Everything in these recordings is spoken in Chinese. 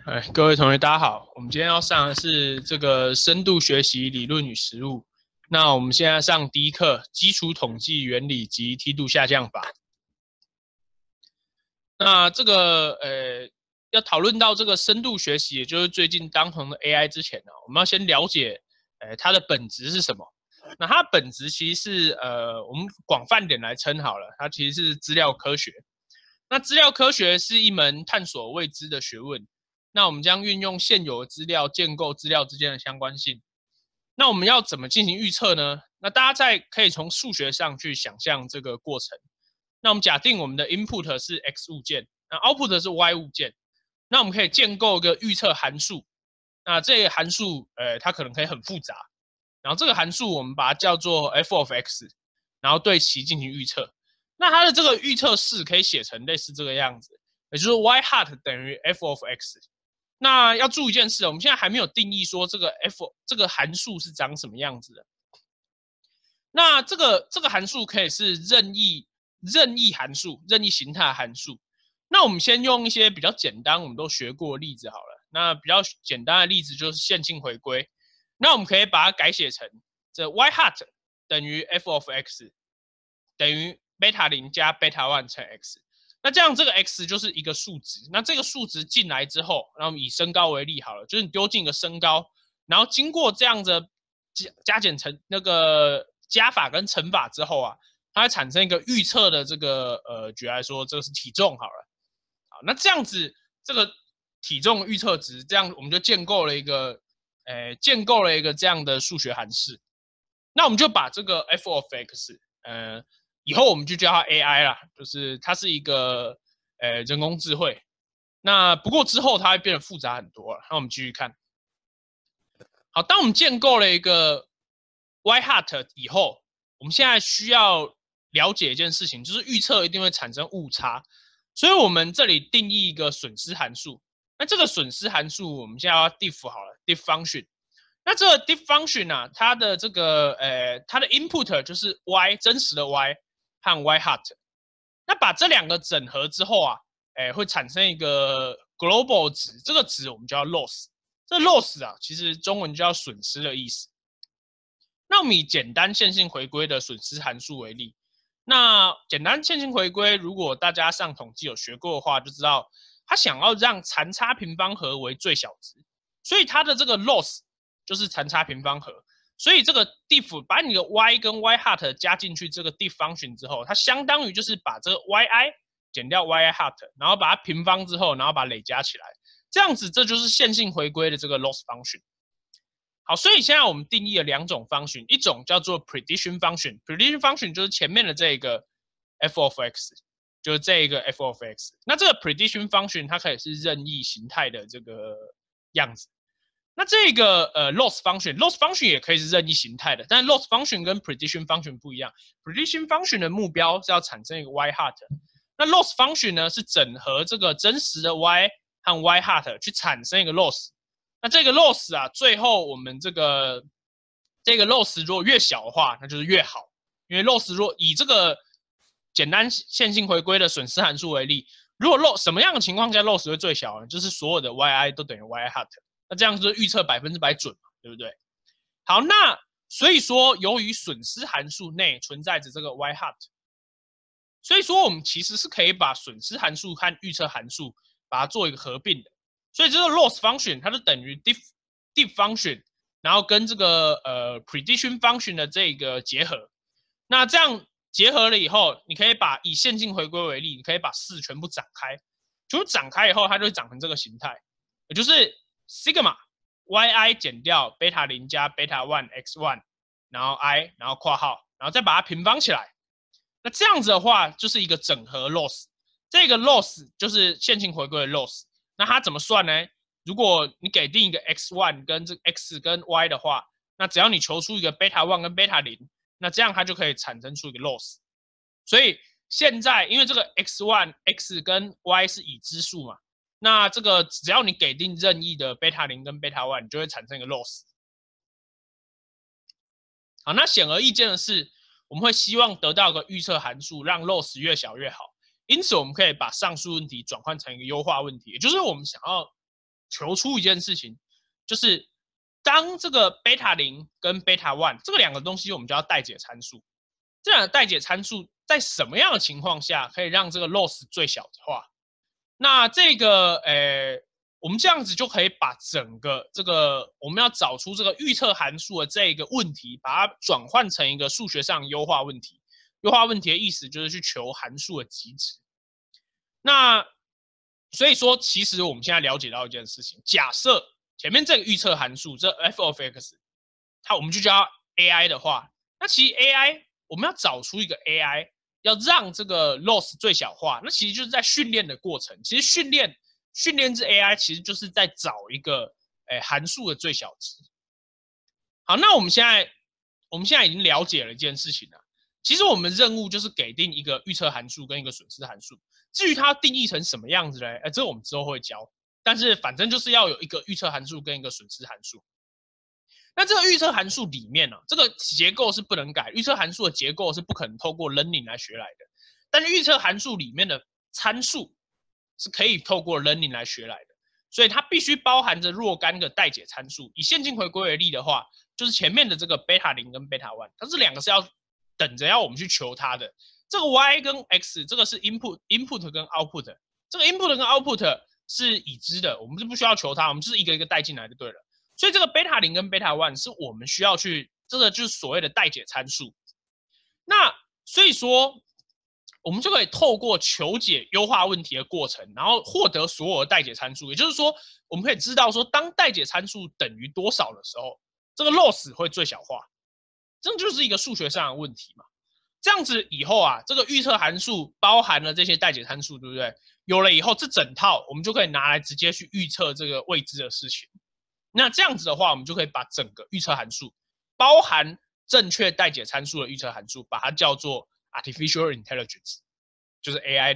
各位同学，大家好。我们今天要上的是这个深度学习理论与实务。那我们现在上第一课，基础统计原理及梯度下降法。那这个要讨论到这个深度学习，也就是最近当红的 AI 之前呢，我们要先了解它的本质是什么。那它的本质其实是我们广泛点来称好了，它其实是资料科学。那资料科学是一门探索未知的学问。那我们将运用现有的资料建构资料之间的相关性。那我们要怎么进行预测呢？那大家可以从数学上去想象这个过程。那我们假定我们的 input 是 x 物件，那 output 是 y 物件。那我们可以建构一个预测函数。那这个函数它可能可以很复杂。然后这个函数我们把它叫做 f of x， 然后对其进行预测。那它的这个预测式可以写成类似这个样子，也就是 y hat 等于 f of x。那要注意一件事，我们现在还没有定义说这个 f 这个函数是长什么样子的。那这个函数可以是任意函数，任意形态的函数。那我们先用一些比较简单，我们都学过的例子好了。那比较简单的例子就是线性回归。那我们可以把它改写成这 y hat 等于 f of x 等于 beta 0加 beta 1乘 x。那这样这个 x 就是一个数值，那这个数值进来之后，然后以身高为例好了，就是你丢进一个身高，然后经过这样的加减乘那个加法跟乘法之后啊，它会产生一个预测的这个举例来说，这个是体重好了。好，那这样子这个体重预测值，这样我们就建构了一个这样的数学函式。那我们就把这个 f of x 以后我们就叫它 AI 啦，就是它是一个人工智慧。那不过之后它会变得复杂很多了。那我们继续看。好，当我们建构了一个 y hat 以后，我们现在需要了解一件事情，就是预测一定会产生误差，所以我们这里定义一个损失函数。那这个损失函数我们现在要 diff 好了 ，diff function。那这个 diff function 啊，它的这个它的 input 就是 y 真实的 y 和 y hat。那把这两个整合之后啊，会产生一个 global 值，这个值我们叫 loss。这 loss 啊，其实中文叫损失的意思。那我们以简单线性回归的损失函数为例，那简单线性回归，如果大家上统计有学过的话，就知道它想要让残差平方和为最小值，所以它的这个 loss 就是残差平方和。所以这个 diff 把你的 y 跟 y hat 加进去这个 diff function 之后，它相当于就是把这个 yi 减掉 yi hat， 然后把它平方之后，然后把它累加起来，这样子这就是线性回归的这个 loss function。好，所以现在我们定义了两种 function， 一种叫做 prediction function，prediction function 就是前面的这个 f of x， 就是这一个 f of x。那这个 prediction function 它可以是任意形态的这个样子。那这个loss function，loss function 也可以是任意形态的，但 loss function 跟 prediction function 不一样。prediction function 的目标是要产生一个 y hat， 那 loss function 呢是整合这个真实的 y 和 y hat 去产生一个 loss。那这个 loss 啊，最后我们这个 loss 如果越小的话，那就是越好，因为 loss 如果以这个简单线性回归的损失函数为例，如果 loss 什么样的情况下 loss 会最小呢？就是所有的 yi 都等于 y hat。那这样就预测100%准嘛，对不对？好，那所以说，由于损失函数内存在着这个 y hat， 所以说我们其实是可以把损失函数和预测函数把它做一个合并的。所以这个 loss function 它就等于 diff function， 然后跟这个prediction function 的这个结合。那这样结合了以后，你可以把以线性回归为例，你可以把式全部展开，全部展开以后，它就会长成这个形态，也就是 sigma yi 减掉 beta 0加 beta 1 x 1， 然后 i， 然后括号，然后再把它平方起来。那这样子的话，就是一个整合 loss。这个 loss 就是线性回归的 loss。那它怎么算呢？如果你给定一个 x1 跟这 x 跟 y 的话，那只要你求出一个 beta 1跟 beta 0，那这样它就可以产生出一个 loss。所以现在因为这个 x1 x 跟 y 是已知数嘛，那这个只要你给定任意的 beta 0跟 beta 1，你就会产生一个 loss。好，那显而易见的是，我们会希望得到个预测函数，让 loss 越小越好。因此，我们可以把上述问题转换成一个优化问题，也就是我们想要求出一件事情，就是当这个贝塔0跟贝塔1这个两个东西，我们叫代解参数。这两个代解参数在什么样的情况下可以让这个 loss 最小化？那这个我们这样子就可以把整个这个我们要找出这个预测函数的这个问题，把它转换成一个数学上优化问题。优化问题的意思就是去求函数的极值。那所以说，其实我们现在了解到一件事情：假设前面这个预测函数这 f of x， 我们就叫 AI 的话，那其实 AI 我们要找出一个 AI， 要让这个 loss 最小化，那其实就是在训练的过程。其实训练之 AI 其实就是在找一个函数的最小值。好，那我们现在已经了解了一件事情了。其实我们任务就是给定一个预测函数跟一个损失函数。至于它定义成什么样子嘞？这个我们之后会教。但是反正就是要有一个预测函数跟一个损失函数。那这个预测函数里面呢，这个结构是不能改，预测函数的结构是不可能透过 learning 来学来的。但是预测函数里面的参数是可以透过 learning 来学来的，所以它必须包含着若干个代解参数。以线性回归为例的话，就是前面的这个贝塔0跟贝塔1，它这两个是要等着要我们去求它的。这个 y 跟 x 这个是 input 跟 output， 这个 input 跟 output 是已知的，我们是不需要求它，我们就是一个一个带进来就对了。所以这个贝塔0跟贝塔1是我们需要去，这个就是所谓的代解参数。那所以说，我们就可以透过求解优化问题的过程，然后获得所有的代解参数。也就是说，我们可以知道说，当代解参数等于多少的时候，这个 loss 会最小化。这就是一个数学上的问题嘛。这样子以后啊，这个预测函数包含了这些代解参数，对不对？有了以后，这整套我们就可以拿来直接去预测这个未知的事情。那这样子的话，我们就可以把整个预测函数，包含正确代解参数的预测函数，把它叫做 artificial intelligence， 就是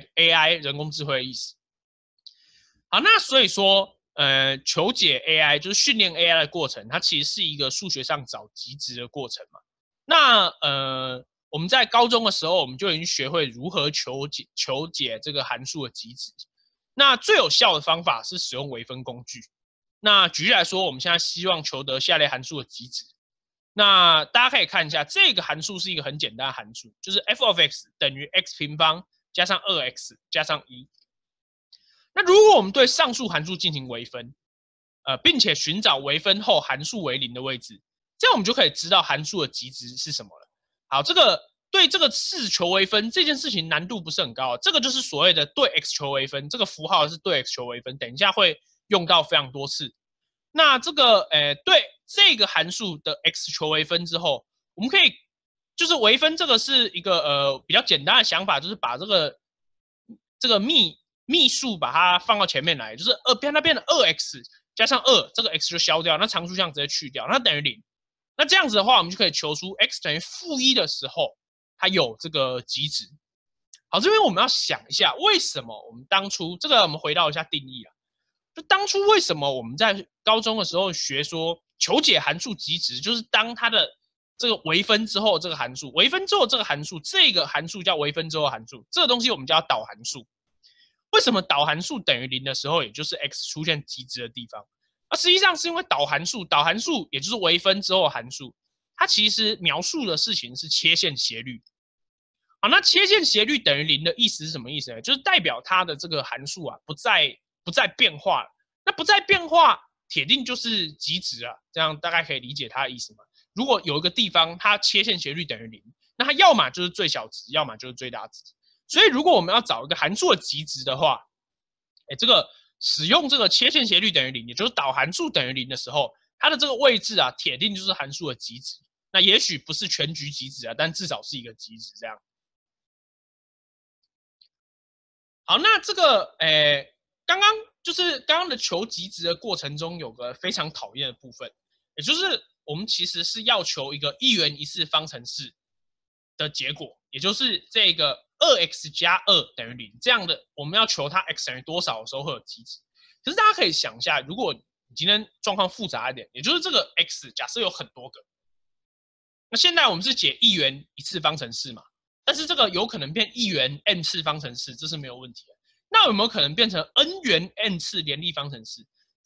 AI 人工智慧的意思。好，那所以说，求解 AI 就是训练 AI 的过程，它其实是一个数学上找极值的过程嘛。那我们在高中的时候，我们就已经学会如何求解这个函数的极值。那最有效的方法是使用微分工具。那举例来说，我们现在希望求得下列函数的极值。那大家可以看一下，这个函数是一个很简单的函数，就是 f of x 等于 x 平方加上 2x 加上1。那如果我们对上述函数进行微分，并且寻找微分后函数为0的位置，这样我们就可以知道函数的极值是什么了。好，对这个式求微分这件事情难度不是很高，这个就是所谓的对 x 求微分，这个符号是对 x 求微分，等一下会用到非常多次。那这个对这个函数的 x 求微分之后，我们可以就是微分这个是一个比较简单的想法，就是把这个幂数把它放到前面来，就是它变成 2x 加上2，这个 x 就消掉，那常数项直接去掉，那等于0。那这样子的话，我们就可以求出 x 等于-1的时候，它有这个极值。好，这边我们要想一下，为什么我们当初这个我们回到一下定义啊，就当初为什么我们在高中的时候学说求解函数极值，就是当它的这个微分之后，这个函数微分之后这个函数，这个函数叫微分之后函数，这个东西我们叫导函数。为什么导函数等于0的时候，也就是 x 出现极值的地方？实际上是因为导函数也就是微分之后的函数，它其实描述的事情是切线斜率。好，那切线斜率等于0的意思是什么意思呢？就是代表它的这个函数啊不再变化了。那不再变化，铁定就是极值啊。这样大概可以理解它的意思吗？如果有一个地方它切线斜率等于0，那它要么就是最小值，要么就是最大值。所以如果我们要找一个函数的极值的话，这个使用这个切线斜率等于0，也就是导函数等于0的时候，它的这个位置啊，铁定就是函数的极值。那也许不是全局极值啊，但至少是一个极值这样。好，那这个刚刚的求极值的过程中，有个非常讨厌的部分，也就是我们其实是要求一个一元一次方程式的结果，也就是这个2x 加2等于0这样的，我们要求它 x 等于多少的时候会有极值。可是大家可以想一下，如果你今天状况复杂一点，也就是这个 x 假设有很多个，那现在我们是解一元一次方程式嘛，但是这个有可能变一元 n 次方程式，这是没有问题的。那有没有可能变成 n 元 n 次联立方程式？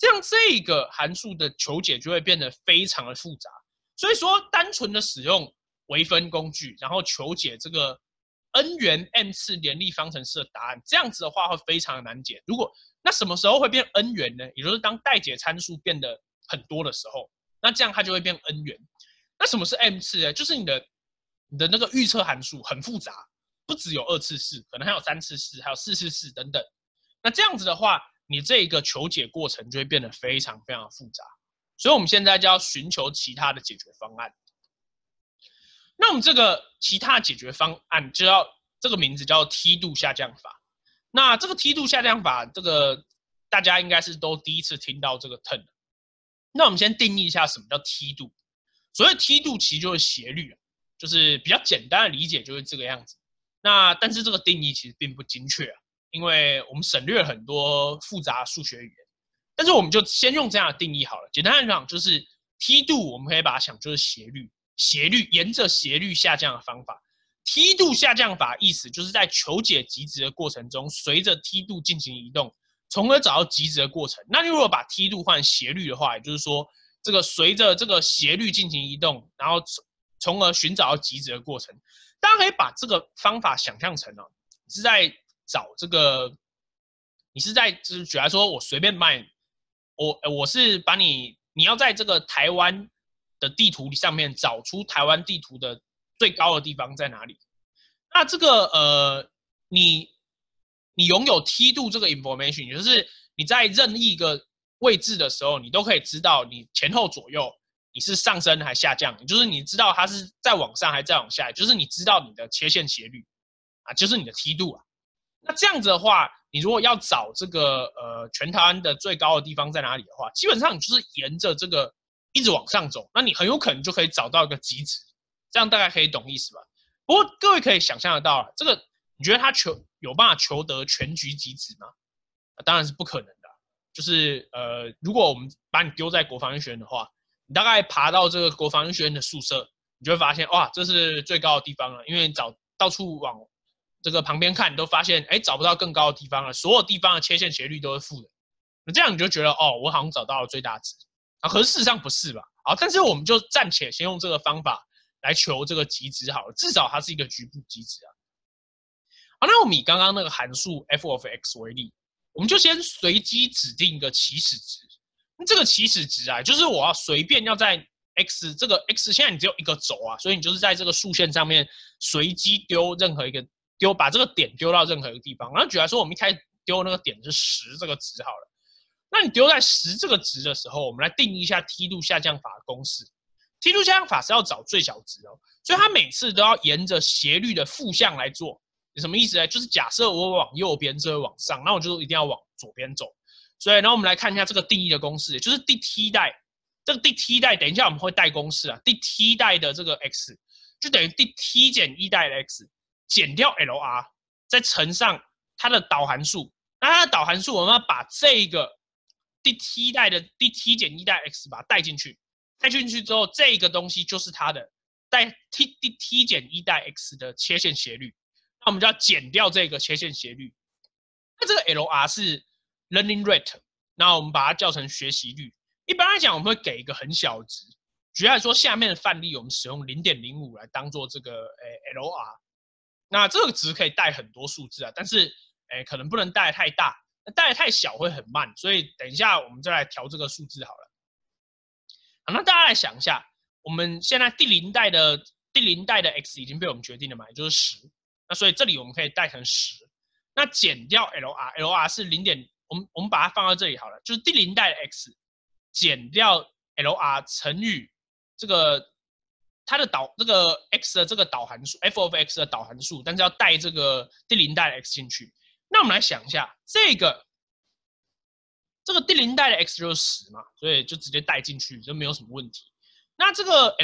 这样这个函数的求解就会变得非常的复杂。所以说，单纯的使用微分工具，然后求解这个 n 元 m 次联立方程式的答案，这样子的话会非常的难解。那什么时候会变 n 元呢？也就是当待解参数变得很多的时候，那这样它就会变 n 元。那什么是 m 次呢？就是你的那个预测函数很复杂，不只有2次式，可能还有3次式，还有4次式等等。那这样子的话，你这个求解过程就会变得非常非常复杂。所以我们现在就要寻求其他的解决方案。那我们这个其他解决方案就要这个名字叫梯度下降法。那这个梯度下降法，这个大家应该是都第一次听到这个 term。那我们先定义一下什么叫梯度。所谓梯度其实就是斜率，就是比较简单的理解就是这个样子。那但是这个定义其实并不精确啊，因为我们省略了很多复杂数学语言。但是我们就先用这样的定义好了。简单来讲，就是梯度，我们可以把它想就是斜率，沿着斜率下降的方法。梯度下降法意思就是在求解极值的过程中，随着梯度进行移动，从而找到极值的过程。那如果把梯度换斜率的话，也就是说，这个随着这个斜率进行移动，然后从而寻找到极值的过程。大家可以把这个方法想象成是在找这个，你是在就是举来说，我随便卖。我是把你要在这个台湾的地图上面找出台湾地图的最高的地方在哪里。那这个你拥有梯度这个 information， 也就是你在任意一个位置的时候，你都可以知道你前后左右你是上升还下降，就是你知道它是在往上还是在往下，就是你知道你的切线斜率啊，就是你的梯度啊。那这样子的话，你如果要找这个全台湾的最高的地方在哪里的话，基本上你就是沿着这个一直往上走，那你很有可能就可以找到一个极值，这样大概可以懂意思吧？不过各位可以想象得到，这个你觉得它有办法求得全局极值吗？当然是不可能的。就是如果我们把你丢在国防医学院的话，你大概爬到这个国防医学院的宿舍，你就会发现哇，这是最高的地方了，因为你到处往这个旁边看，都发现找不到更高的地方了，所有地方的切线斜率都是负的。那这样你就觉得我好像找到了最大值啊，可是事实上不是吧？好，但是我们就暂且先用这个方法来求这个极值好了，至少它是一个局部极值啊。好，那我们以刚刚那个函数 f of x 为例，我们就先随机指定一个起始值。那这个起始值啊，就是我要随便要在 x 这个 x 现在你只有一个轴啊，所以你就是在这个竖线上面随机丢任何一个把这个点丢到任何一个地方。然后举例来说，我们一开始丢那个点是10这个值好了。那你丢在10这个值的时候，我们来定义一下梯度下降法的公式。梯度下降法是要找最小值哦，所以它每次都要沿着斜率的负向来做。什么意思呢？就是假设我往右边，这会往上，那我就一定要往左边走。所以，然后我们来看一下这个定义的公式，就是第 t 代，这个第 t 代，等一下我们会带公式啊。第 t 代的这个 x 就等于第 t 减1代的 x 减掉 LR， 再乘上它的导函数。那它的导函数，我们要把这个第 t 代的第 t 减1代 x 把它带进去，带进去之后，这个东西就是它的第 t 减1代 x 的切线斜率。那我们就要减掉这个切线斜率。那这个 LR 是 learning rate， 那我们把它叫成学习率。一般来讲，我们会给一个很小的值。举例来说，下面的范例我们使用 0.05 来当做这个LR。那这个值可以带很多数字啊，但是可能不能带太大，带得太小会很慢，所以等一下我们再来调这个数字好了。好，那大家来想一下，我们现在第零代的 x 已经被我们决定了嘛，也就是10。那所以这里我们可以带成10，那减掉 LR 是0. 我们把它放到这里好了，就是第零代的 x 减掉 LR 乘以这个它的这个 x 的这个导函数 f of x 的导函数，但是要带这个第零代的 x 进去。那我们来想一下，这个第零代的 x 就是10嘛，所以就直接带进去，就没有什么问题。那这个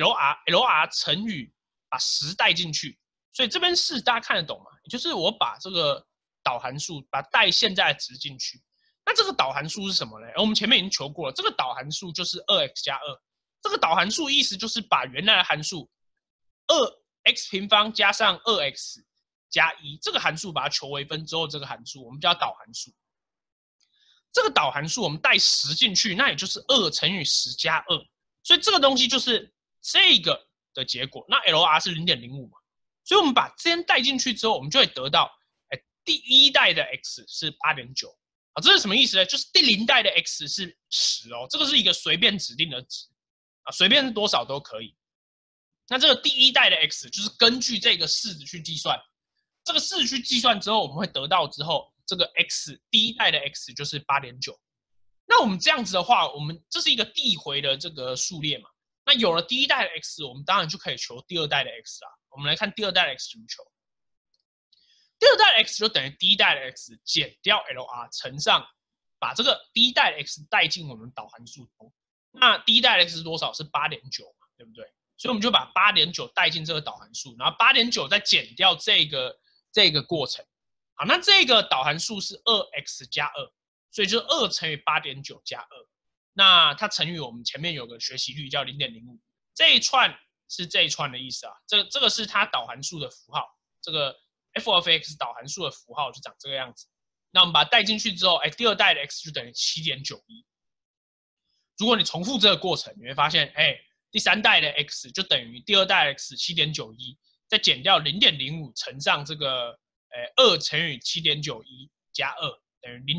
LR 乘以把10带进去。所以这边是大家看得懂吗？也就是我把这个导函数把带现在的值进去。那这个导函数是什么呢？我们前面已经求过了，这个导函数就是 2x 加2。这个导函数意思就是把原来的函数 2x 平方加上 2x 加1这个函数把它求微分之后，这个函数我们叫导函数。 这个导函数我们带10进去，那也就是2乘以10加2，所以这个东西就是这个的结果。那 LR 是 0.05 嘛，所以我们把这边带进去之后，我们就会得到，第一代的 x 是 8.9。啊，这是什么意思呢？就是第0代的 x 是10哦，这个是一个随便指定的值啊，随便是多少都可以。那这个第一代的 x 就是根据这个式子去计算，这个式子去计算之后，我们会得到之后，这个 x 第一代的 x 就是 8.9。那我们这样子的话，我们这是一个递回的这个数列嘛。那有了第一代的 x， 我们当然就可以求第二代的 x 啦。我们来看第二代的 x 怎么求。第二代的 x 就等于第一代的 x 减掉 LR 乘上，把这个第一代的 x 带进我们导函数中。那第一代的 x 是多少？是 8.9 嘛，对不对？所以我们就把 8.9 带进这个导函数，然后 8.9 再减掉这个过程。好，那这个导函数是 2x 加2，所以就是2乘以 8.9 加2。那它乘以我们前面有个学习率叫 0.05， 这一串是这一串的意思啊。这个是它导函数的符号，这个 f of x 导函数的符号就长这个样子。那我们把它带进去之后，第二代的 x 就等于 7.91。如果你重复这个过程，你会发现，第三代的 x 就等于第二代的 x 7.91，再减掉 0.05 乘上这个2乘以 7.91 加2等于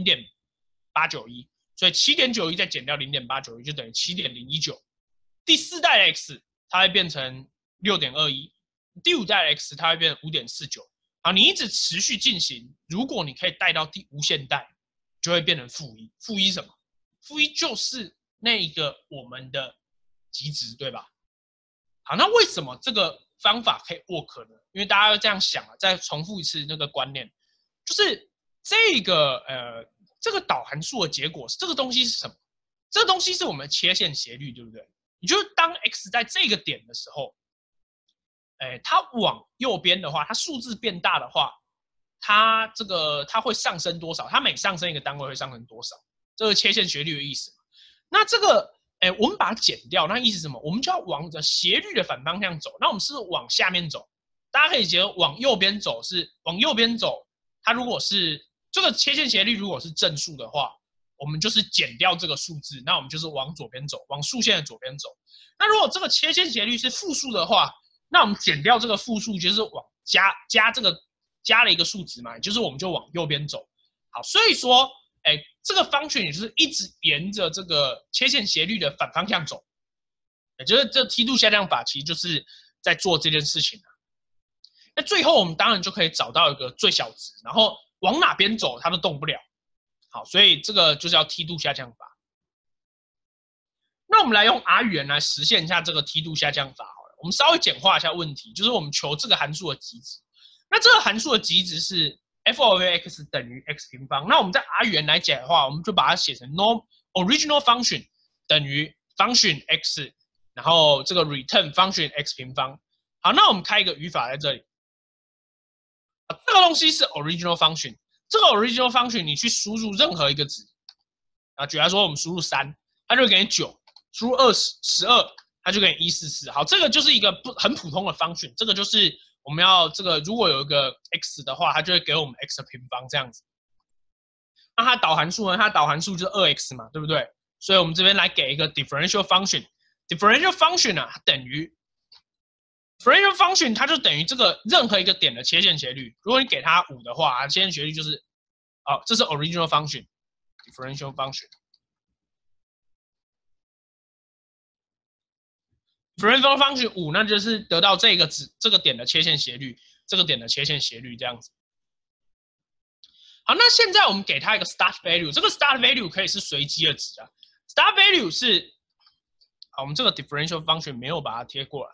0.891， 所以 7.91 再减掉 0.891 就等于 7.019。第四代的 x 它会变成 6.21， 第五代的 x 它会变成 5.49。好，你一直持续进行，如果你可以带到第无限代，就会变成-1。-1什么？-1就是那个我们的极值，对吧？好，那为什么这个方法可以 work 呢？因为大家要这样想啊，再重复一次那个观念，就是这个导函数的结果，这个东西是什么？这个东西是我们的切线斜率，对不对？也就是当 x 在这个点的时候，它往右边的话，它数字变大的话，它会上升多少？它每上升一个单位会上升多少？这个切线斜率的意思。那这个，我们把它减掉，那意思是什么？我们就要往着斜率的反方向走。那我们是往下面走，大家可以觉得往右边走是往右边走。它如果是这个切线斜率如果是正数的话，我们就是减掉这个数字，那我们就是往左边走，往竖线的左边走。那如果这个切线斜率是负数的话，那我们减掉这个负数，就是往加了一个数值嘛，也就是我们就往右边走。好，所以说，这个function也就是一直沿着这个切线斜率的反方向走，也就是这梯度下降法其实就是在做这件事情。那最后我们当然就可以找到一个最小值，然后往哪边走它都动不了。好，所以这个就叫梯度下降法。那我们来用 R 语言来实现一下这个梯度下降法好了。我们稍微简化一下问题，就是我们求这个函数的极值。那这个函数的极值是 f of x 等于 x 平方。那我们在 R 语言来讲的话，我们就把它写成 original function 等于 function x， 然后这个 return function x 平方。好，那我们开一个语法在这里。这个东西是 original function， 这个 original function 你去输入任何一个值，举例来说我们输入3，它就会给你9；输入20、12，它就给你144。好，这个就是一个很普通的 function， 这个就是我们要这个如果有一个 x 的话，它就会给我们 x 的平方这样子。那它导函数呢？它导函数就是 2x 嘛，对不对？所以我们这边来给一个 differential function。differential function 呢，它等于 differential function 它就等于这个任何一个点的切线斜率。如果你给它5的话，切线斜率就是这是 original function。differential function。differential function 5，那就是得到这个点的切线斜率，这个点的切线斜率这样子。好，那现在我们给它一个 start value， 这个 start value 可以是随机的值啊。start value 是，好，我们这个 differential function 没有把它贴过来。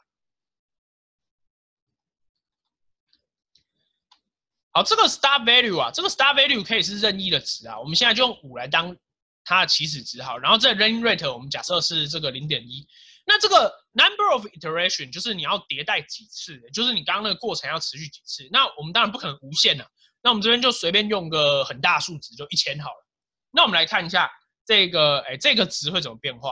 好，这个 start value 啊，这个 start value 可以是任意的值啊。我们现在就用5来当它的起始值好，然后这 range rate 我们假设是这个 0.1。那这个 number of iteration 就是你要迭代几次，就是你刚刚那个过程要持续几次。那我们当然不可能无限啊，那我们这边就随便用个很大数值，就1000好了。那我们来看一下这个值会怎么变化。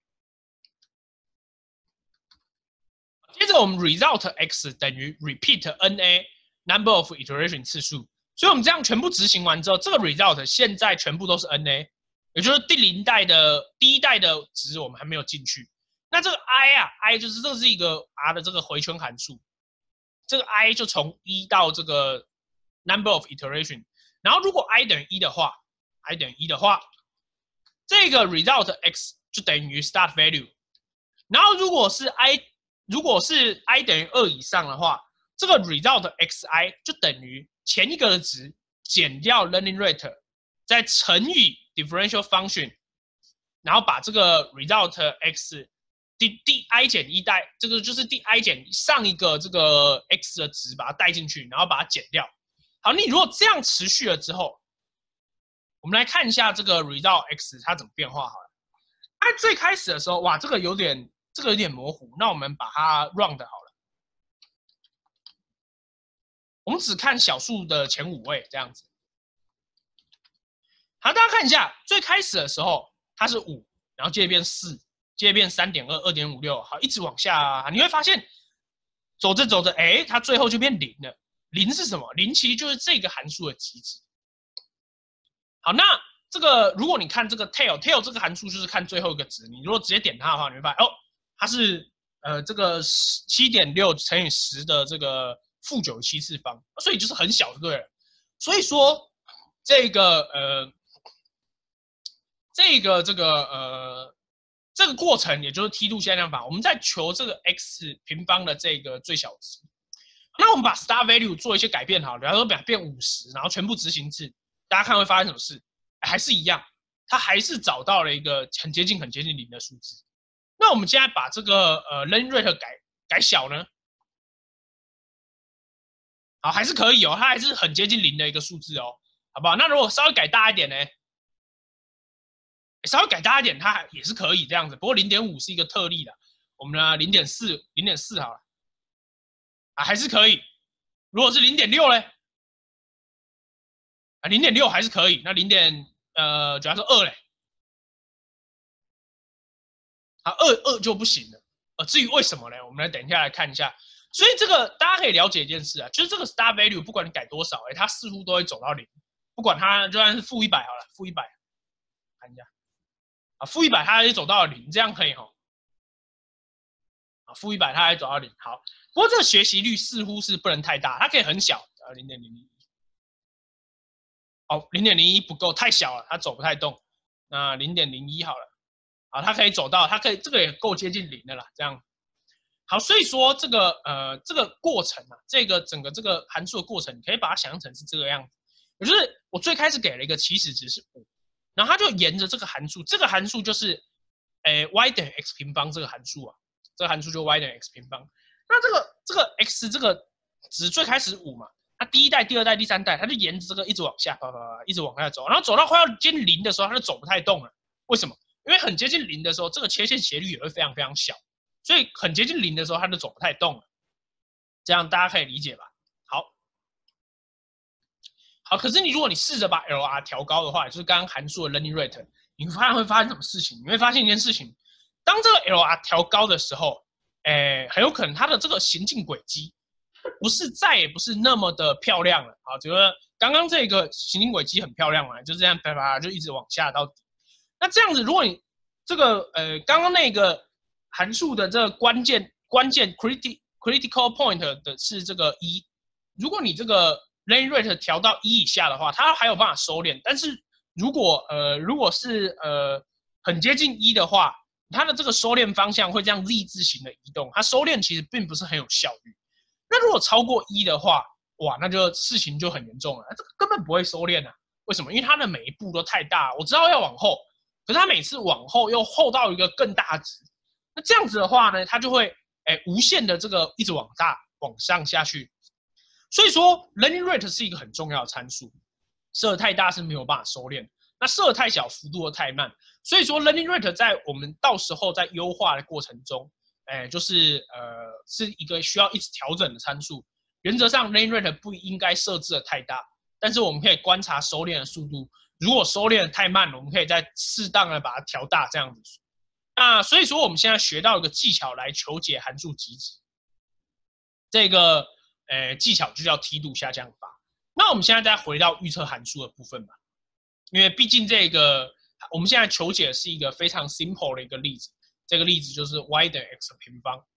接着我们 result x 等于 repeat na number of iteration 次数，所以我们这样全部执行完之后，这个 result 现在全部都是 na， 也就是第0代的第1代的值我们还没有进去。那这个 i 就是这是一个 r 的这个回圈函数，这个 i 就从1到这个 number of iteration， 然后如果 i 等于1的话，这个 result x 就等于 start value， 然后如果是 i 等于2以上的话，这个 result xi 就等于前一个的值减掉 learning rate， 再乘以 differential function， 然后把这个 result x第 i 减1代，这个就是第 i 减上一个这个 x 的值，把它带进去，然后把它减掉。好，你如果这样持续了之后，我们来看一下这个 result x 它怎么变化好了。它最开始的时候，哇，这个有点模糊，那我们把它 round 好了。我们只看小数的前5位这样子。好，大家看一下，最开始的时候它是5，然后接着变4，接着变 3.2、2.56， 好，一直往下，你会发现走着走着，它最后就变0了。0是什么？0其实就是这个函数的极值。好，那这个如果你看这个 tail 这个函数就是看最后一个值，你如果直接点它的话，你会发现它是这个 7.6 乘以10的这个负97次方，所以就是很小就对了。所以说这个过程也就是梯度向量法，我们在求这个 x 平方的这个最小值。那我们把 star value 做一些改变好了，比方说变50，然后全部执行制，大家看会发生什么事？还是一样，它还是找到了一个很接近0的数字。那我们现在把这个learning rate 改小呢？好，还是可以哦，它还是很接近0的一个数字哦，好不好？那如果稍微改大一点呢？稍微改大一点，它也是可以这样子。不过 0.5 是一个特例的，我们呢 0.4好了，还是可以。如果是 0.6 嘞，0.6 还是可以。那假如说2嘞，2就不行了。至于为什么呢？我们来等一下来看一下。所以这个大家可以了解一件事啊，就是这个 star value 不管你改多少，它似乎都会走到0，不管它就算是-100好了，-100，看一下，-100它也走到了0，这样可以哈。-100它还走到0，好。不过这个学习率似乎是不能太大，它可以很小，0.01。0.01不够，太小了，它走不太动。那0.01好了，好，它可以走到，这个也够接近0的啦，这样。好，所以说这个过程啊，整个这个函数的过程，你可以把它想象成是这个样子。也就是我最开始给了一个起始值是5，然后它就沿着这个函数，这个函数就是y 等于 x 平方这个函数啊，这个函数就 y 等于 x 平方。那这个 x 这个值最开始5嘛，它第1代、第2代、第3代，它就沿着这个一直往下，一直往下走，然后走到快要接近0的时候，它就走不太动了。为什么？因为很接近0的时候，这个切线斜率也会非常非常小。所以很接近0的时候，它就走不太动了，这样大家可以理解吧？好，可是如果你试着把 LR 调高的话，就是刚刚函数的 learning rate， 你会发生什么事情？你会发现一件事情，当这个 LR 调高的时候，很有可能它的这个行进轨迹再也不是那么的漂亮了啊。觉得刚刚这个行进轨迹很漂亮嘛，就这样就一直往下到底。那这样子，如果你这个刚刚那个函数的这个关键 critical point 的是这个1，如果你这个 learning rate 调到1以下的话，它还有办法收敛。但是如果是很接近1的话，它的这个收敛方向会这样 Z 字形的移动，它收敛其实并不是很有效率。那如果超过1的话，哇，那就事情就很严重了，这个根本不会收敛啊。为什么？因为它的每一步都太大，我知道要往后，可是它每次往后又后到一个更大值。那这样子的话呢，它就会无限的这个一直往上下去。所以说 learning rate 是一个很重要的参数，设太大是没有办法收敛，那设太小幅度又太慢。所以说 learning rate 在我们到时候在优化的过程中，就是是一个需要一直调整的参数。原则上 learning rate 不应该设置的太大，但是我们可以观察收敛的速度。如果收敛的太慢了，我们可以再适当的把它调大，这样子。那所以说我们现在学到一个技巧来求解函数极值，这个技巧就叫梯度下降法。那我们现在再回到预测函数的部分吧，因为毕竟这个我们现在求解是一个非常 simple 的一个例子，这个例子就是 y 等于 x 的平方。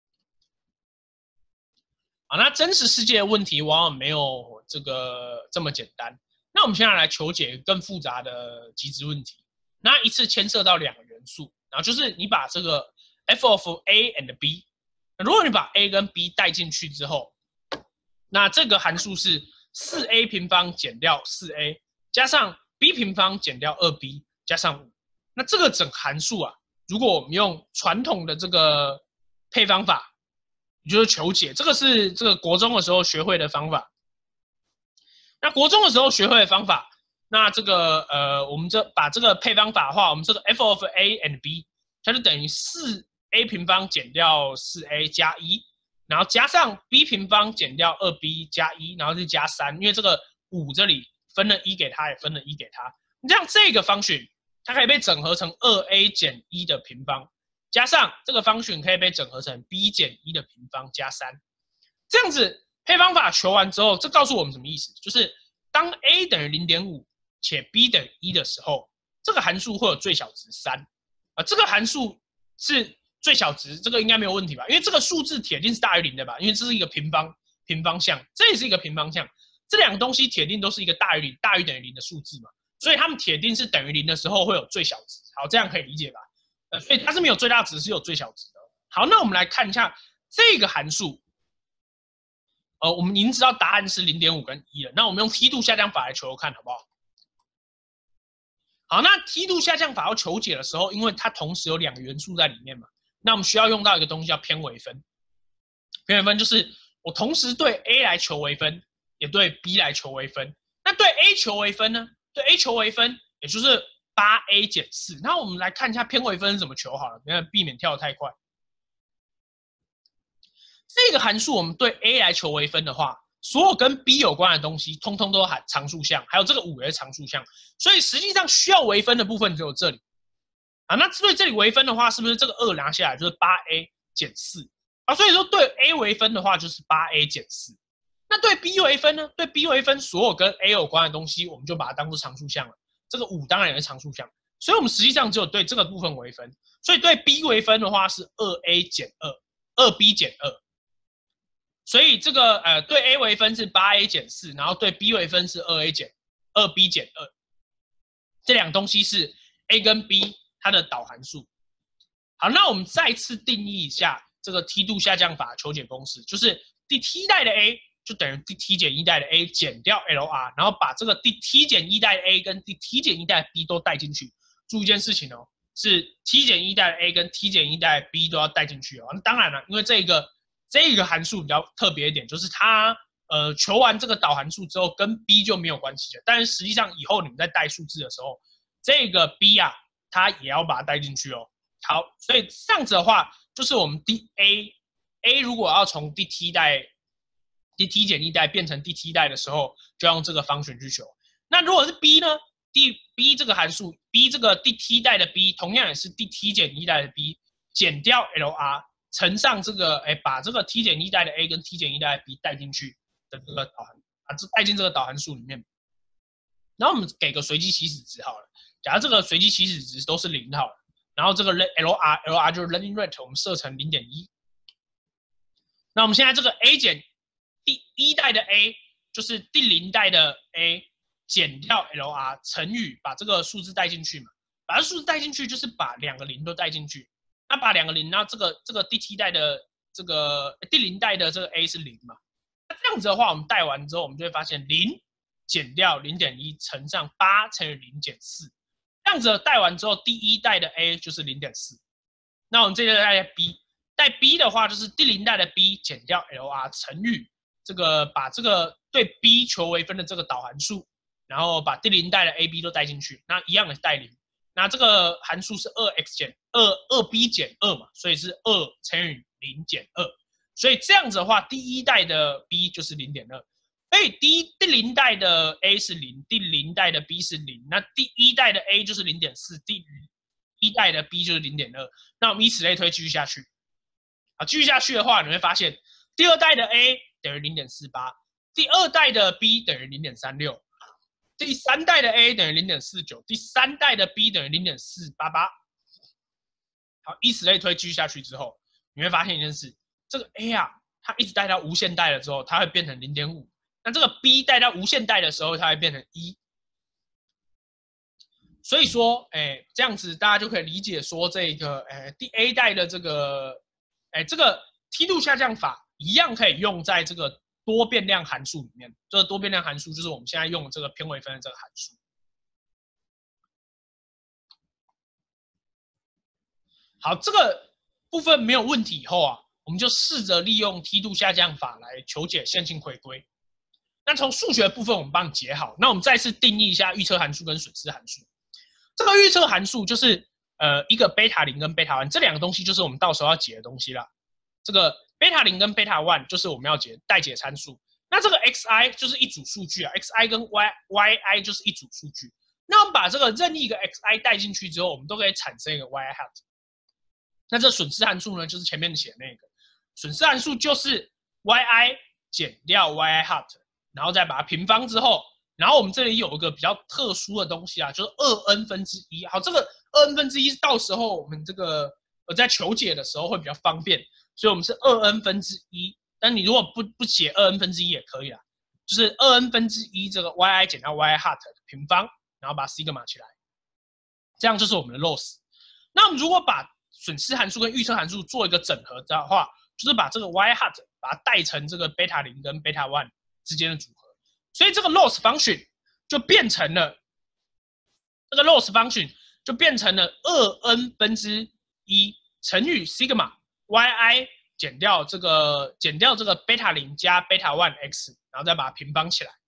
好，那真实世界的问题往往没有这么简单。那我们现在来求解更复杂的极值问题。那一次牵涉到2个元素，然后就是你把这个 f of a and b， 如果你把 a 跟 b 带进去之后，那这个函数是 4a 平方减掉 4a 加上 b 平方减掉 2b 加上5。那这个整函数啊，如果我们用传统的这个配方法，也就是求解，这个是这个国中的时候学会的方法。那国中的时候学会的方法，那这个我们把这个配方法的话，我们这个 f of a and b， 它就等于 4a 平方减掉 4a 加1，然后加上 b 平方减掉 2b 加1，然后是加3，因为这个5这里分了1给它，也分了1给它，这样这个function它可以被整合成 2a 减1的平方。加上这个function可以被整合成 b 减1的平方加3，这样子配方法求完之后，这告诉我们什么意思？就是当 a 等于 0.5 且 b 等于1的时候，这个函数会有最小值3。这个函数是最小值，这个应该没有问题吧？因为这个数字铁定是大于0的吧？因为这是一个平方项，这也是一个平方项，这2个东西铁定都是一个大于0、大于等于0的数字嘛，所以它们铁定是等于0的时候会有最小值。好，这样可以理解吧？所以它是没有最大值，是有最小值的。好，那我们来看一下这个函数。我们已经知道答案是 0.5 跟1了。那我们用梯度下降法来求求看，好不好？好，那梯度下降法要求解的时候，因为它同时有2个元素在里面嘛，那我们需要用到一个东西叫偏微分。偏微分就是我同时对 A 来求微分，也对 B 来求微分。那对 A 求微分呢？对 A 求微分，也就是 8a 减4。那我们来看一下偏微分是怎么求好了，避免跳得太快。这个函数我们对 a 来求微分的话，所有跟 b 有关的东西，通通都含常数项，还有这个5也是常数项，所以实际上需要微分的部分只有这里。那对这里微分的话，是不是这个2拿下来就是 8a 减4？所以说对 a 微分的话就是 8a 减4。那对 b 微分呢？对 b 微分，所有跟 a 有关的东西，我们就把它当做常数项了。这个5当然也是常数项，所以我们实际上只有对这个部分微分。所以对 b 微分的话是 2a 减2，2b 减2。所以这个对 a 微分是 8a 减4，然后对 b 微分是 2a 减2b 减2。这2个东西是 a 跟 b 它的导函数。好，那我们再次定义一下这个梯度下降法求解公式，就是第 t 代的 a 就等于第 t 减1代的 a 减掉 LR， 然后把这个第 t 减1代的 a 跟第 t 减1代的 b 都带进去。注意一件事情哦，是 t 减1代的 a 跟 t 减1代的 b 都要带进去哦。那当然了，因为这个函数比较特别一点，就是它求完这个导函数之后，跟 b 就没有关系了。但是实际上以后你们在带数字的时候，这个 b 啊，它也要把它带进去哦。好，所以这样子的话，就是我们第 a 如果要从第 t 减1代变成第 t 代的时候，就用这个function去求。那如果是 b 呢？b 这个函数 ，b 这个第 t 代的 b， 同样也是第 t 减1代的 b 减掉 LR。乘上这个，把这个 t 减1代的 a 跟 t 减1代的 b 带进去的这个导函，带进这个导函数里面。然后我们给个随机起始值好了，假如这个随机起始值都是0好了，然后这个 LR 就是 learning rate， 我们设成 0.1。那我们现在这个 a 减第1代的 a 就是第0代的 a 减掉 LR 乘以把这个数字带进去嘛，把这数字带进去就是把2个0都带进去。那把2个0，那这个第 t 代的这个第0代的这个 a 是0嘛？那这样子的话，我们带完之后，我们就会发现0减掉 0.1 乘上8乘以0减4，这样子带完之后，第1代的 a 就是 0.4。那我们这个代 b， 带 b 的话就是第0代的 b 减掉 LR 乘以这个把这个对 b 求微分的这个导函数，然后把第0代的 a、b 都带进去，那一样的带0。那这个函数是 2x 减2b 减2嘛，所以是2乘以0减2，所以这样子的话，第1代的 b 就是 0.2， 所以第0代的 a 是0，第0代的 b 是0，那第1代的 a 就是 0.4， 第1代的 b 就是 0.2， 那我们以此类推继续下去。继续下去的话，你会发现第2代的 a 等于 0.48， 第2代的 b 等于 0.36， 第3代的 A 等于 0.49， 第3代的 B 等于 0.488。好，以此类推，继续下去之后，你会发现一件事，这个 A 啊，它一直带到无限代了之后，它会变成 0.5。那这个 B 带到无限代的时候，它会变成1。所以说，这样子大家就可以理解说，这个第 A 代的这个梯度下降法一样可以用在这个多变量函数里面。这个多变量函数就是我们现在用的这个偏微分的这个函数。好，这个部分没有问题以后啊，我们就试着利用梯度下降法来求解线性回归。那从数学部分我们帮你解好，那我们再次定义一下预测函数跟损失函数。这个预测函数就是一个贝塔0跟贝塔1，这2个东西就是我们到时候要解的东西啦。这个贝塔0跟贝塔1就是我们要解待解参数。那这个 xi 就是一组数据啊 ，xi 跟 yi 就是一组数据。那我们把这个任意一个 xi 带进去之后，我们都可以产生一个 yi hat。那这损失函数呢，就是前面写的那个损失函数，就是 yi 减掉 yi hat， 然后再把它平方之后。然后我们这里有一个比较特殊的东西啊，就是2n分之一。好，这个2n分之一到时候我们这个在求解的时候会比较方便，所以我们是2n分之一。但你如果不写2n分之一也可以啦，就是 2n分之一这个 yi 减掉 yi hat 的平方，然后把 sigma 起来，这样就是我们的 loss。那我们如果把损失函数跟预测函数做一个整合的话，就是把这个 yi hat 把它带成这个贝塔0跟贝塔1之间的组合。所以这个 loss function 就变成了2n 分之一乘以 sigma yi 减掉这个贝塔0加贝塔1 x， 然后再把它平方起来。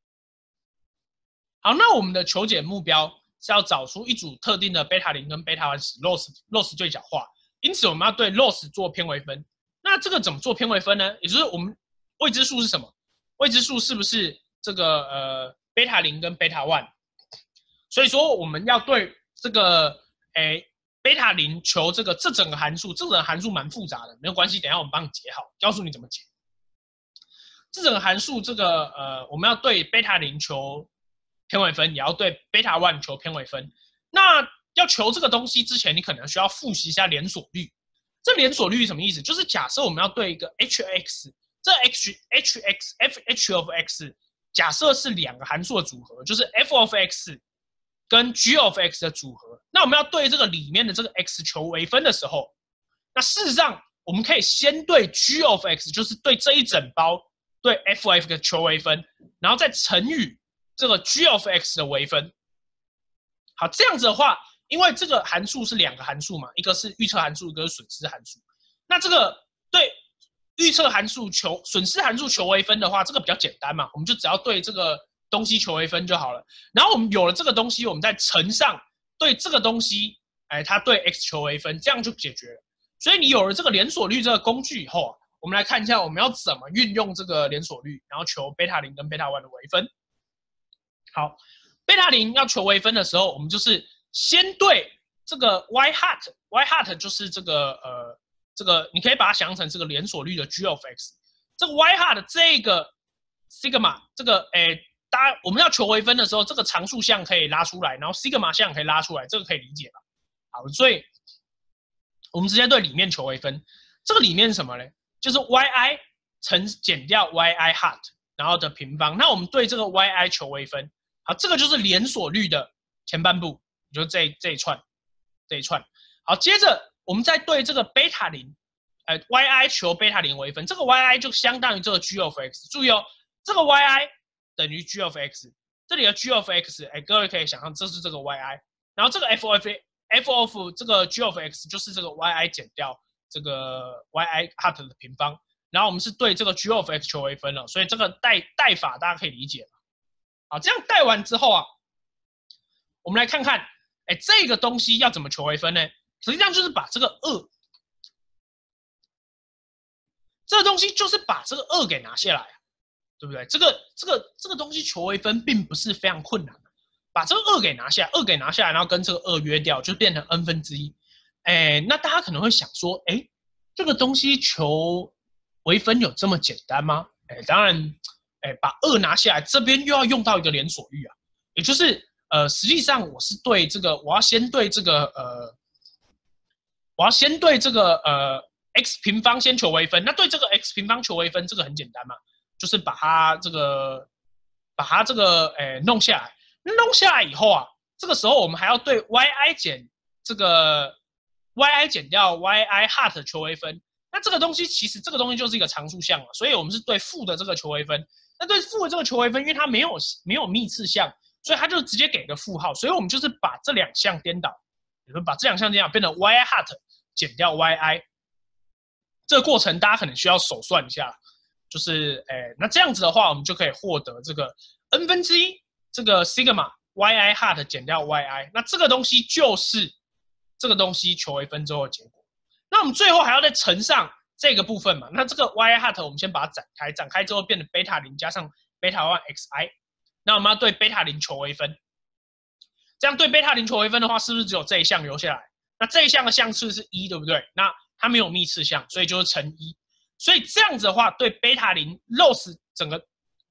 好，那我们的求解目标是要找出一组特定的贝塔0跟贝塔1使 loss 最小化，因此我们要对 loss 做偏微分。那这个怎么做偏微分呢？也就是我们未知数是什么？未知数是不是这个贝塔0跟贝塔1？所以说我们要对这个贝塔0求这整个函数，这整个函数蛮复杂的，没有关系，等一下我们帮你解好，告诉你怎么解。这整个函数我们要对贝塔0求偏微分，也要对贝塔1求偏微分。那要求这个东西之前，你可能需要复习一下连锁率。这连锁率是什么意思？就是假设我们要对一个 h(x)， 这 h of x 假设是2个函数的组合，就是 f of x 跟 g of x 的组合。那我们要对这个里面的这个 x 求微分的时候，那事实上我们可以先对 g of x， 就是对这一整包对 f of x 求微分，然后再乘以这个 g of x 的微分。好，这样子的话，因为这个函数是2个函数嘛，一个是预测函数，一个是损失函数。那这个对预测函数损失函数求微分的话，这个比较简单嘛，我们就只要对这个东西求微分就好了。然后我们有了这个东西，我们再乘上对这个东西，它对 x 求微分，这样就解决了。所以你有了这个连锁率这个工具以后啊，我们来看一下我们要怎么运用这个连锁率，然后求贝塔0跟贝塔1的微分。好，贝塔0要求微分的时候，我们就是先对这个 y hat 就是这个你可以把它想象成这个连锁率的 g of x， 这个 y hat 这个 sigma 这个我们要求微分的时候，这个常数项可以拉出来，然后 sigma 项可以拉出来，这个可以理解吧？好，所以我们直接对里面求微分。这个里面是什么呢？就是 yi 减掉 yi hat， 然后的平方。那我们对这个 yi 求微分。好，这个就是连锁率的前半部，就这一串。好，接着我们再对这个贝塔0，yi 求贝塔0微分，这个 yi 就相当于这个 g of x。注意哦，这个 yi 等于 g of x， 这里的 g of x， 各位可以想象这是这个 yi， 然后这个 f of 这个 g of x 就是这个 yi 减掉这个 yi hat 的平方，然后我们是对这个 g of x 求微分了，所以这个代法大家可以理解吧？好，这样带完之后啊，我们来看看，这个东西要怎么求微分呢？实际上就是把这个2，这个东西就是把这个2给拿下来，对不对？这个东西求微分并不是非常困难，把这个2给拿下来，然后跟这个2约掉，就变成 n 分之一。那大家可能会想说，这个东西求微分有这么简单吗？当然。把2拿下来，这边又要用到一个连锁率啊。 也就是实际上我是对这个，我要先对这个x 平方先求微分。那对这个 x 平方求微分，这个很简单嘛，就是把它这个弄下来。弄下来以后啊，这个时候我们还要对 yi 减这个 yi 减掉 yi hat 求微分。那这个东西其实这个东西就是一个常数项嘛，所以我们是对负的这个求微分。那对负的这个求微分，因为它没有幂次项，所以它就直接给个负号。所以我们就是把这两项颠倒，比如把这两项颠倒变成 yi hat 减掉 yi。这个过程大家可能需要手算一下，就是那这样子的话，我们就可以获得这个 n 分之一这个 sigma yi hat 减掉 yi。那这个东西就是这个东西求微分之后的结果。那我们最后还要再乘上这个部分嘛？那这个 yi hat 我们先把它展开之后变成贝塔0加上贝塔1 xi。那我们要对贝塔0求微分，这样对贝塔0求微分的话，是不是只有这一项留下来？那这一项的项次是1，对不对？那它没有幂次项，所以就是乘1。所以这样子的话，对贝塔0 loss 整个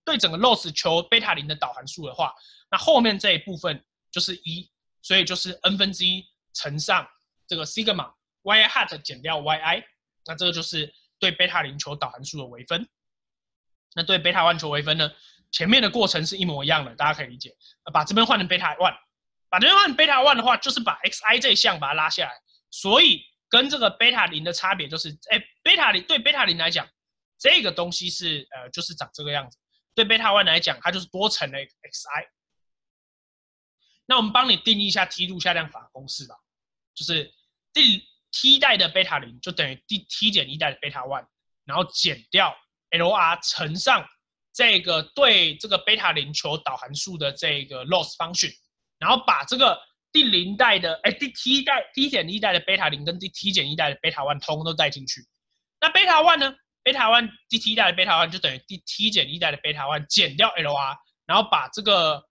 loss 求贝塔0的导函数的话，那后面这一部分就是1，所以就是 n 分之一乘上这个 sigma yi hat 减掉 yi。那这个就是对贝塔0求导函数的微分。那对贝塔1求微分呢，前面的过程是一模一样的，大家可以理解。把这边换成贝塔1，把这边换成贝塔1的话，就是把 xi 这一项把它拉下来。所以跟这个贝塔0的差别就是，贝塔0对贝塔0来讲，这个东西是就是长这个样子。对贝塔1来讲，它就是多乘了 xi。那我们帮你定义一下梯度下降法公式吧，就是第 t 代的贝塔0就等于第 t 减1代的贝塔1，然后减掉 LR 乘上这个对这个贝塔0求导函数的这个 loss function， 然后把这个第0代的第 t 减1代的贝塔0跟第 t 减1代的贝塔1通通都带进去。那贝塔1呢？贝塔1第 t 代的贝塔1就等于第 t 减1代的贝塔1减掉 LR， 然后把这个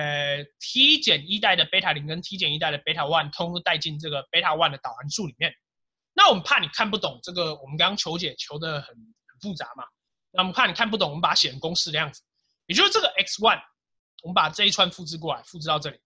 t 减1代的贝塔0跟 t 减1代的贝塔1通通带进这个贝塔1的导函数里面。那我们怕你看不懂这个，我们刚刚求解求的很复杂嘛，那我们怕你看不懂，我们把它写成公式的样子，也就是这个 x1， 我们把这一串复制过来，复制到这里。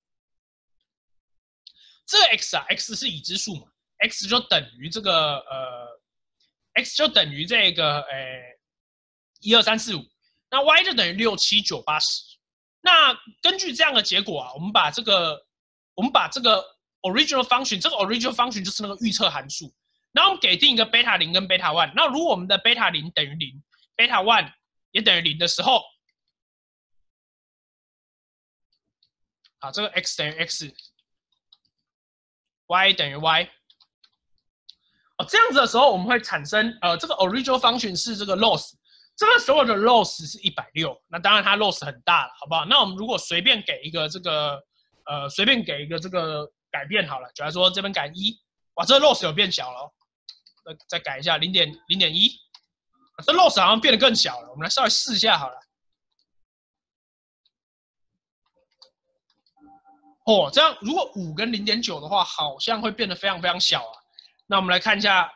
这个 x 啊 ，x 是已知数嘛 ，x 就等于这个x 就等于这个1 2 3 4 5，那 y 就等于6 7 9 8 10。那根据这样的结果啊，我们把这个 original function， 这个 original function 就是那个预测函数，然后我们给定一个贝塔0跟贝塔1。那如果我们的贝塔0等于0，贝塔1也等于0的时候，好，这个 x 等于 x，y 等于 y。这样子的时候，我们会产生这个 original function 是这个 loss， 这个所有的 loss 是160，那当然它 loss 很大了，好不好？那我们如果随便给一个这个改变好了，假如说这边改1，哇，这个 loss 有变小了哦，再改一下0.1，这 loss 好像变得更小了，我们来稍微试一下好了。这样如果5跟0.9的话，好像会变得非常非常小啊。那我们来看一下，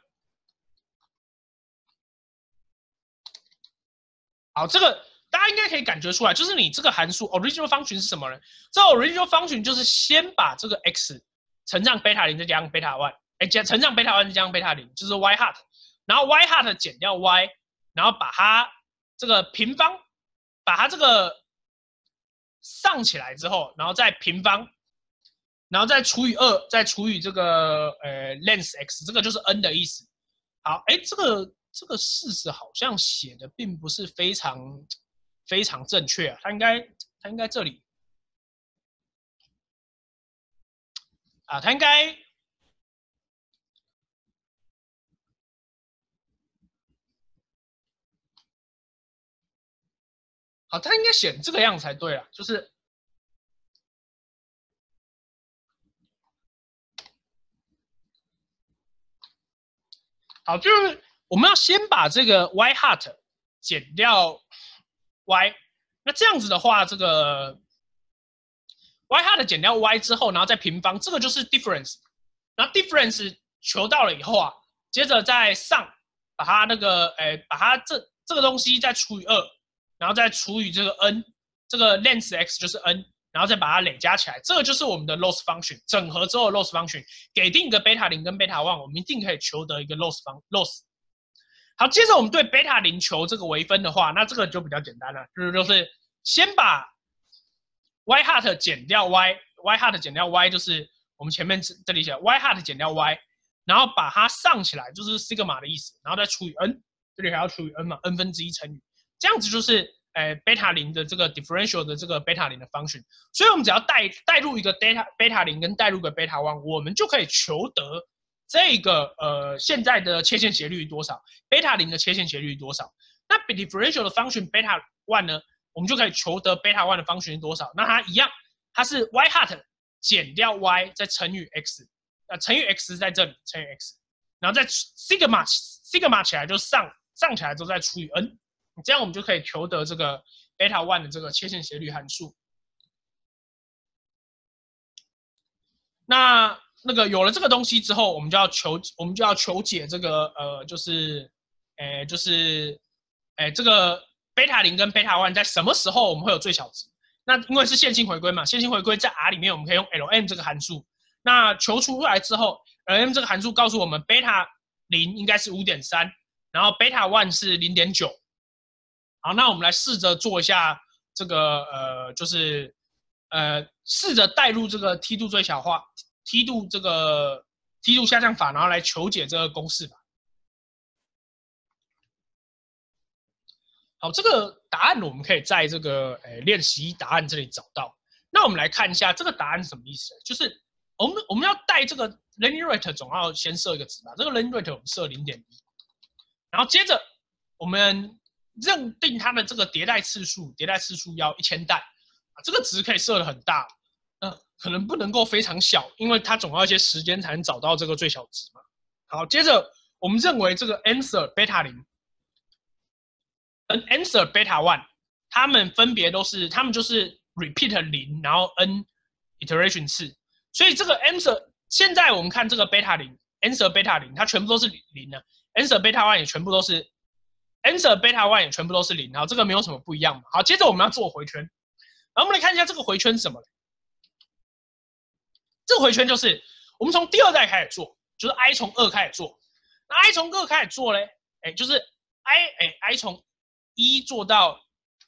好，这个大家应该可以感觉出来，就是你这个函数 original function 是什么呢？这个 original function 就是先把这个 x 乘上贝塔0再加上贝塔1，乘上贝塔1再加上贝塔0，就是 y hat， 然后 y hat 减掉 y， 然后把它这个平方，把它这个上起来之后，然后再平方。然后再除以2，再除以这个length x， 这个就是 n 的意思。好，这个事实好像写的并不是非常正确啊，它应该这里啊，它应该好，它应该写这个样子才对啊，就是。好，就是我们要先把这个 y hat 减掉 y， 那这样子的话，这个 y hat 减掉 y 之后，然后再平方，这个就是 difference。然后 difference 求到了以后啊，接着再上把它那个把它这个东西再除以2，然后再除以这个 n， 这个 length x 就是 n， 然后再把它累加起来，这个就是我们的 loss function。整合之后的 loss function， 给定一个 beta 0跟 beta 1，我们一定可以求得一个 loss。好，接着我们对 beta 0求这个微分的话，那这个就比较简单了，就是先把 y hat 减掉 y hat 减掉 y， 就是我们前面这里写 y hat 减掉 y， 然后把它上起来，就是 sigma 的意思，然后再除以 n， 这里还要除以 n 嘛 ，n 分之一乘以，这样子就是beta 0的这个 differential 的这个 beta 0的 function， 所以我们只要带入一个 beta 0跟带入个 beta 1， 我们就可以求得这个现在的切线斜率多少 ，beta 0的切线斜率多少？那 differential 的 function beta 1呢，我们就可以求得 beta 1的 function 是多少？那它一样，它是 y hat 减掉 y 再乘以 x， 乘以 x 在这里乘以 x， 然后再 sigma 起来就上起来之后再除以 n， 这样我们就可以求得这个 beta 1的这个切线斜率函数。那个有了这个东西之后，我们就要求解这个这个 beta 0跟 beta 1在什么时候我们会有最小值？那因为是线性回归嘛，线性回归在 R 里面我们可以用 Lm 这个函数。那求出来之后 ，Lm 这个函数告诉我们 beta 0应该是 5.3， 然后 beta 1是 0.9。好，那我们来试着做一下这个试着带入这个梯度最小化。梯度下降法，然后来求解这个公式吧。好，这个答案我们可以在这个练习答案这里找到。那我们来看一下这个答案是什么意思？就是我们要带这个 learning rate 总要先设一个值吧。这个 learning rate 我们设 0.1， 然后接着我们认定它的这个迭代次数要1000代，这个值可以设得很大。可能不能够非常小，因为它总要一些时间才能找到这个最小值嘛。好，接着我们认为这个 answer beta 0跟 answer beta 1， 它们就是 repeat 0， 然后 n iteration 次，所以这个 answer 现在我们看这个 beta 0 answer beta 0， 它全部都是0的 ，answer beta 1也全部都是 answer beta 1也全部都是0，然后这个没有什么不一样嘛。好，接着我们要做回圈，然后我们来看一下这个回圈是什么。这个回圈就是我们从第2代开始做，就是 i 从2开始做。那 i 从2开始做嘞，就是 i 从1做到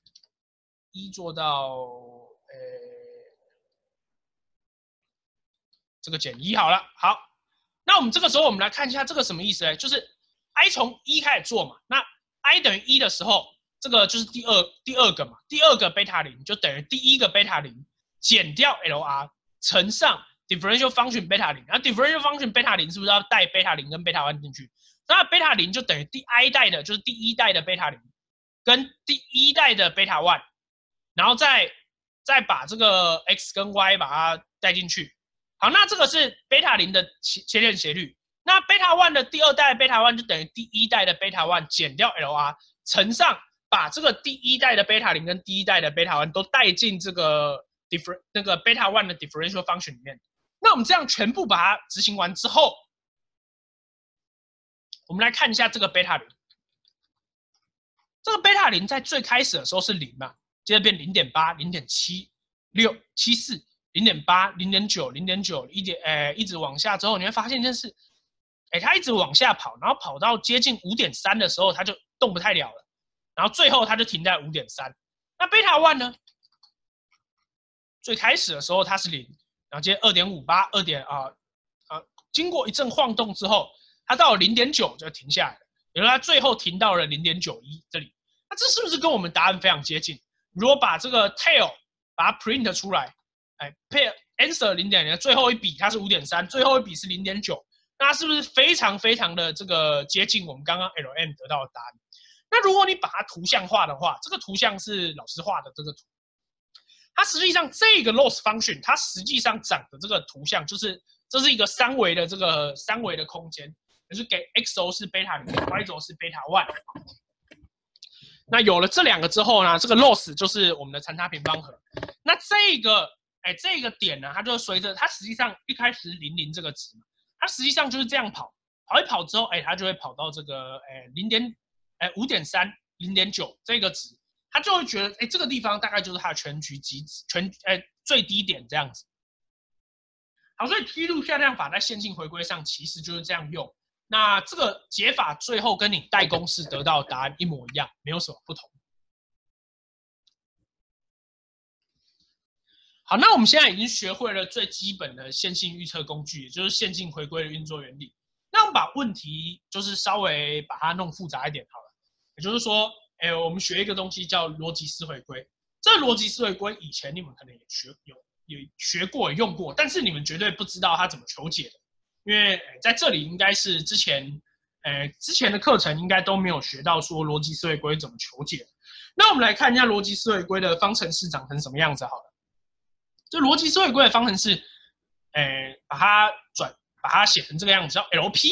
这个减1好了。好，那我们这个时候我们来看一下这个什么意思呢？就是 i 从1开始做嘛，那 i 等于1的时候，这个就是第二个嘛，第2个 beta 0就等于第1个 beta 0减掉 LR 乘上differential function beta 0，然后 differential function beta 0是不是要带 beta 0跟 beta 1进去？那 beta 0就等于第 i 代的，就是第1代的 beta 0跟第1代的 beta 1，然后再把这个 x 跟 y 把它带进去。好，那这个是 beta 0的切线斜率。那 beta 1的第2代 beta 1就等于第1代的 beta 1减掉 LR 乘上把这个第1代的 beta 0跟第1代的 beta 1都带进这个那个 beta 1的 differential function 里面。那我们这样全部把它执行完之后，我们来看一下这个 beta 0。这个 beta 0在最开始的时候是0嘛，接着变 0.8、0.7、6、74、0.8、0.9、0.9、一直往下之后，你会发现一件事，它一直往下跑，然后跑到接近 5.3 的时候，它就动不太了了，然后最后它就停在 5.3。那 beta 1呢？最开始的时候它是0。然后接 2.58，经过一阵晃动之后，它到了 0.9 就停下来了，也就是它最后停到了 0.91 这里。那这是不是跟我们答案非常接近？如果把这个 tail 把它 print 出来，pair answer 0.0最后一笔它是 5.3， 最后一笔是 0.9， 那它是不是非常非常的这个接近我们刚刚 Lm 得到的答案？那如果你把它图像化的话，这个图像是老师画的这个图。它实际上这个 loss function， 它实际上长的这个图像就是这是一个3维的这个3维的空间，就是给 x 轴是 beta 0，y 轴是 beta 1。那有了这2个之后呢，这个 loss 就是我们的残差平方和。那这个点呢，它就随着它实际上一开始00这个值，它实际上就是这样跑一跑之后，它就会跑到这个5.3、0.9这个值。他就会觉得，这个地方大概就是它的全局极值， 最低点这样子。好，所以梯度下降法在线性回归上其实就是这样用。那这个解法最后跟你代公式得到的答案一模一样，没有什么不同。好，那我们现在已经学会了最基本的线性预测工具，也就是线性回归的运作原理。那我们把问题就是稍微把它弄复杂一点好了，也就是说，我们学一个东西叫逻辑思回归。这逻辑思回归以前你们可能也学过也用过，但是你们绝对不知道它怎么求解的，因为在这里应该是之前的课程应该都没有学到说逻辑思回归怎么求解。那我们来看一下逻辑思回归的方程式长成什么样子好了。这逻辑思回归的方程式，把它写成这个样子，叫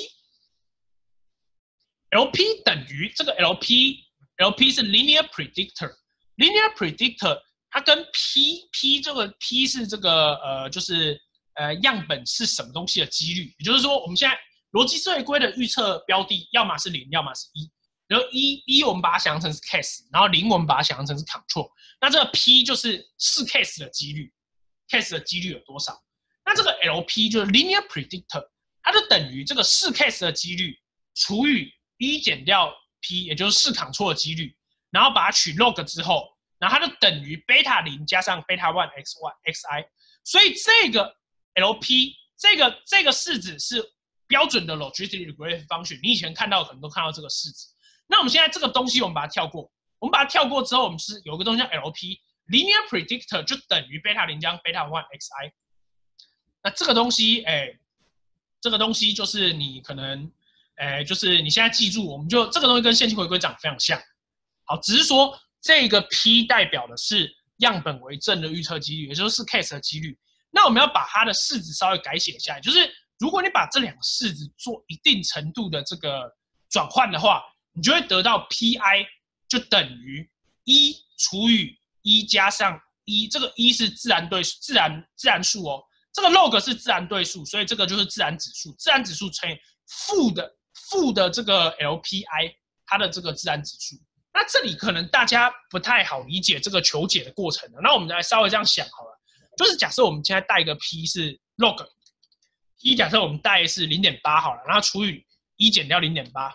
LP。LP 等于这个 LP 是 linear predictor。linear predictor 它跟 P 这个 P 是这个就是样本是什么东西的几率，也就是说我们现在逻辑思回归的预测标的要么是0，要么是1。然后一我们把它想象成是 case， 然后0我们把它想象成是 control。那这个 P 就是是 case 的几率。case 的几率有多少？那这个 LP 就是 linear predictor， 它就等于这个是 case 的几率除以1减掉 P， 也就是是 control 的几率，然后把它取 log 之后，然后它就等于 beta 0加上 beta 1 xi。所以这个 LP 这个式子是标准的 logistic regression function， 你以前看到可能都看到这个式子。那我们现在这个东西我们把它跳过，我们把它跳过之后，我们是有个东西叫 LP。Linear predictor 就等于 beta 0加 beta 1 xi。那这个东西，这个东西就是你可能，就是你现在记住，我们就这个东西跟线性回归长得非常像。好，只是说这个 P 代表的是样本为正的预测几率，也就是 case 的几率。那我们要把它的式子稍微改写一下，就是如果你把这两个式子做一定程度的这个转换的话，你就会得到 Pi 就等于1除以1加上1，这个1是自然数哦，这个 log 是自然对数，所以这个就是自然指数，自然指数乘以负的这个 LPI， 它的这个自然指数。那这里可能大家不太好理解这个求解的过程了，那我们来稍微这样想好了，就是假设我们现在带一个 P 是 log，P 假设我们带是 0.8 好了，然后除以1减掉 0.8。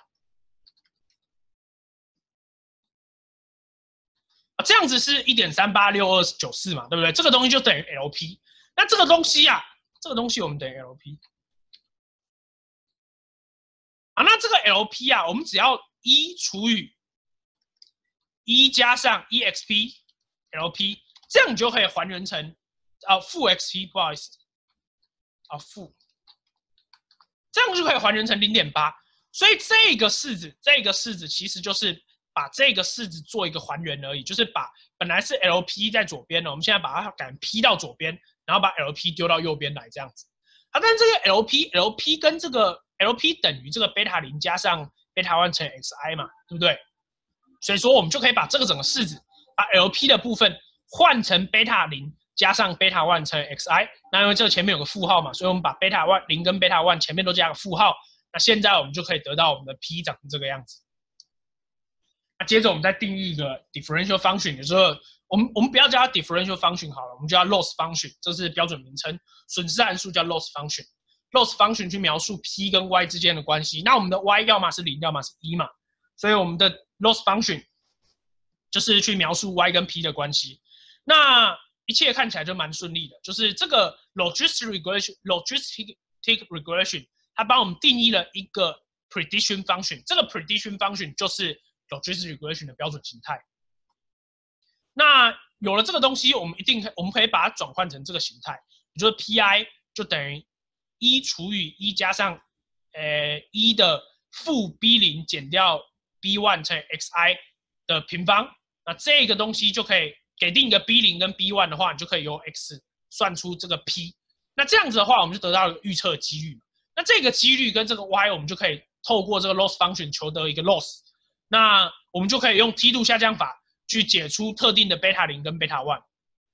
这样子是 1.386294 嘛，对不对？这个东西就等于 LP。那这个东西啊，这个东西我们等于 LP。那这个 LP 啊，我们只要1除以1加上 EXP LP， 这样你就可以还原成负 XP， 不好意思，负，这样就可以还原成 0.8。所以这个式子其实就是把这个式子做一个还原而已，就是把本来是 LP 在左边的，我们现在把它改 P 到左边，然后把 LP 丢到右边来这样子。但这个 LP 跟这个 LP 等于这个 beta 0加上 beta 1乘以 xi 嘛，对不对？所以说我们就可以把这个整个式子，把 LP 的部分换成 beta 0加上 beta 1乘以 xi。那因为这个前面有个负号嘛，所以我们把 beta 0跟 beta 1前面都加个负号。那现在我们就可以得到我们的 P 长成这个样子。那接着我们再定义一个 differential function， 也就是我们不要叫它 differential function 好了，我们叫它 loss function， 这是标准名称。损失函数叫 loss function。loss function 去描述 P 跟 Y 之间的关系。那我们的 Y 要么是0，要么是1嘛，所以我们的 loss function 就是去描述 Y 跟 P 的关系。那一切看起来就蛮顺利的，就是这个 logistic regression， 它帮我们定义了一个 prediction function， 这个 prediction function 就是 logistic regression 的标准形态。那有了这个东西，我们可以把它转换成这个形态，也就是 Pi 就等于1除以1加上1的负 B0 减掉 B1 乘以 xi 的平方。那这个东西就可以给定一个 B0 跟 B1 的话，你就可以由 x 算出这个 P。那这样子的话，我们就得到一个预测几率。那这个几率跟这个 y， 我们就可以透过这个 loss function 求得一个 loss。那我们就可以用梯度下降法去解出特定的 beta 0跟 beta 1。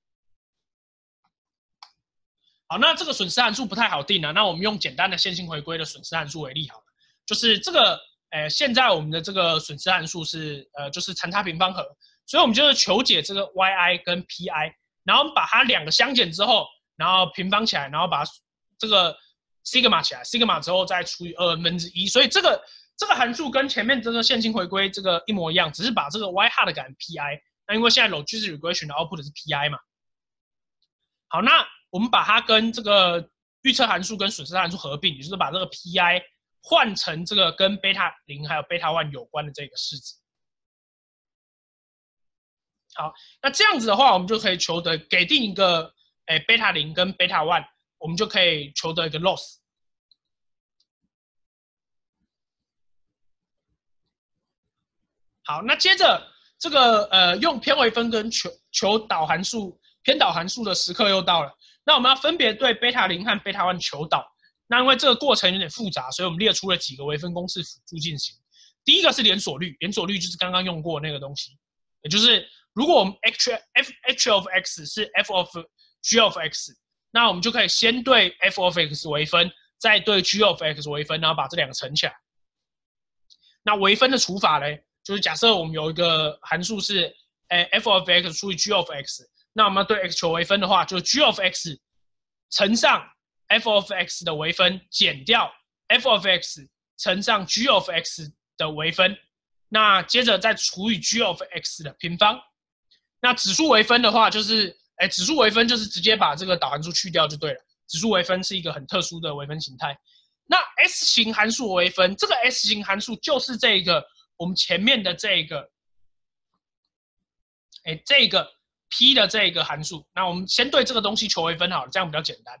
好，那这个损失函数不太好定啊，那我们用简单的线性回归的损失函数为例好了，就是这个现在我们的这个损失函数是就是残差平方和，所以我们就是求解这个 yi 跟 pi。 然后把它两个相减之后，然后平方起来，然后把这个 sigma 起来 ，sigma 之后再除以1/2，所以这个函数跟前面这个线性回归这个一模一样，只是把这个 y hard 改成 pi。那因为现在 logistic regression 的 output 是 pi 嘛。好，那我们把它跟这个预测函数跟损失函数合并，也就是把这个 pi 换成这个跟贝塔0还有贝塔1有关的这个式子。好，那这样子的话，我们就可以求得给定一个贝塔0跟贝塔1，我们就可以求得一个 loss。好，那接着这个用偏微分跟求导函数偏导函数的时刻又到了。那我们要分别对贝塔0和贝塔1求导。那因为这个过程有点复杂，所以我们列出了几个微分公式辅助进行。第一个是连锁率，连锁率就是刚刚用过那个东西，也就是如果我们 h of x 是 f of g of x， 那我们就可以先对 f of x 微分，再对 g of x 微分，然后把这两个乘起来。那微分的除法呢，就是假设我们有一个函数是f of x 除以 g of x， 那我们要对 x 求微分的话，就是 g of x 乘上 f of x 的微分减掉 f of x 乘上 g of x 的微分，那接着再除以 g of x 的平方。那指数微分的话，就是指数微分就是直接把这个导函数去掉就对了。指数微分是一个很特殊的微分形态。那 S 型函数微分，这个 S 型函数就是这个我们前面的这个，这个 P 的这个函数。那我们先对这个东西求微分好了，这样比较简单。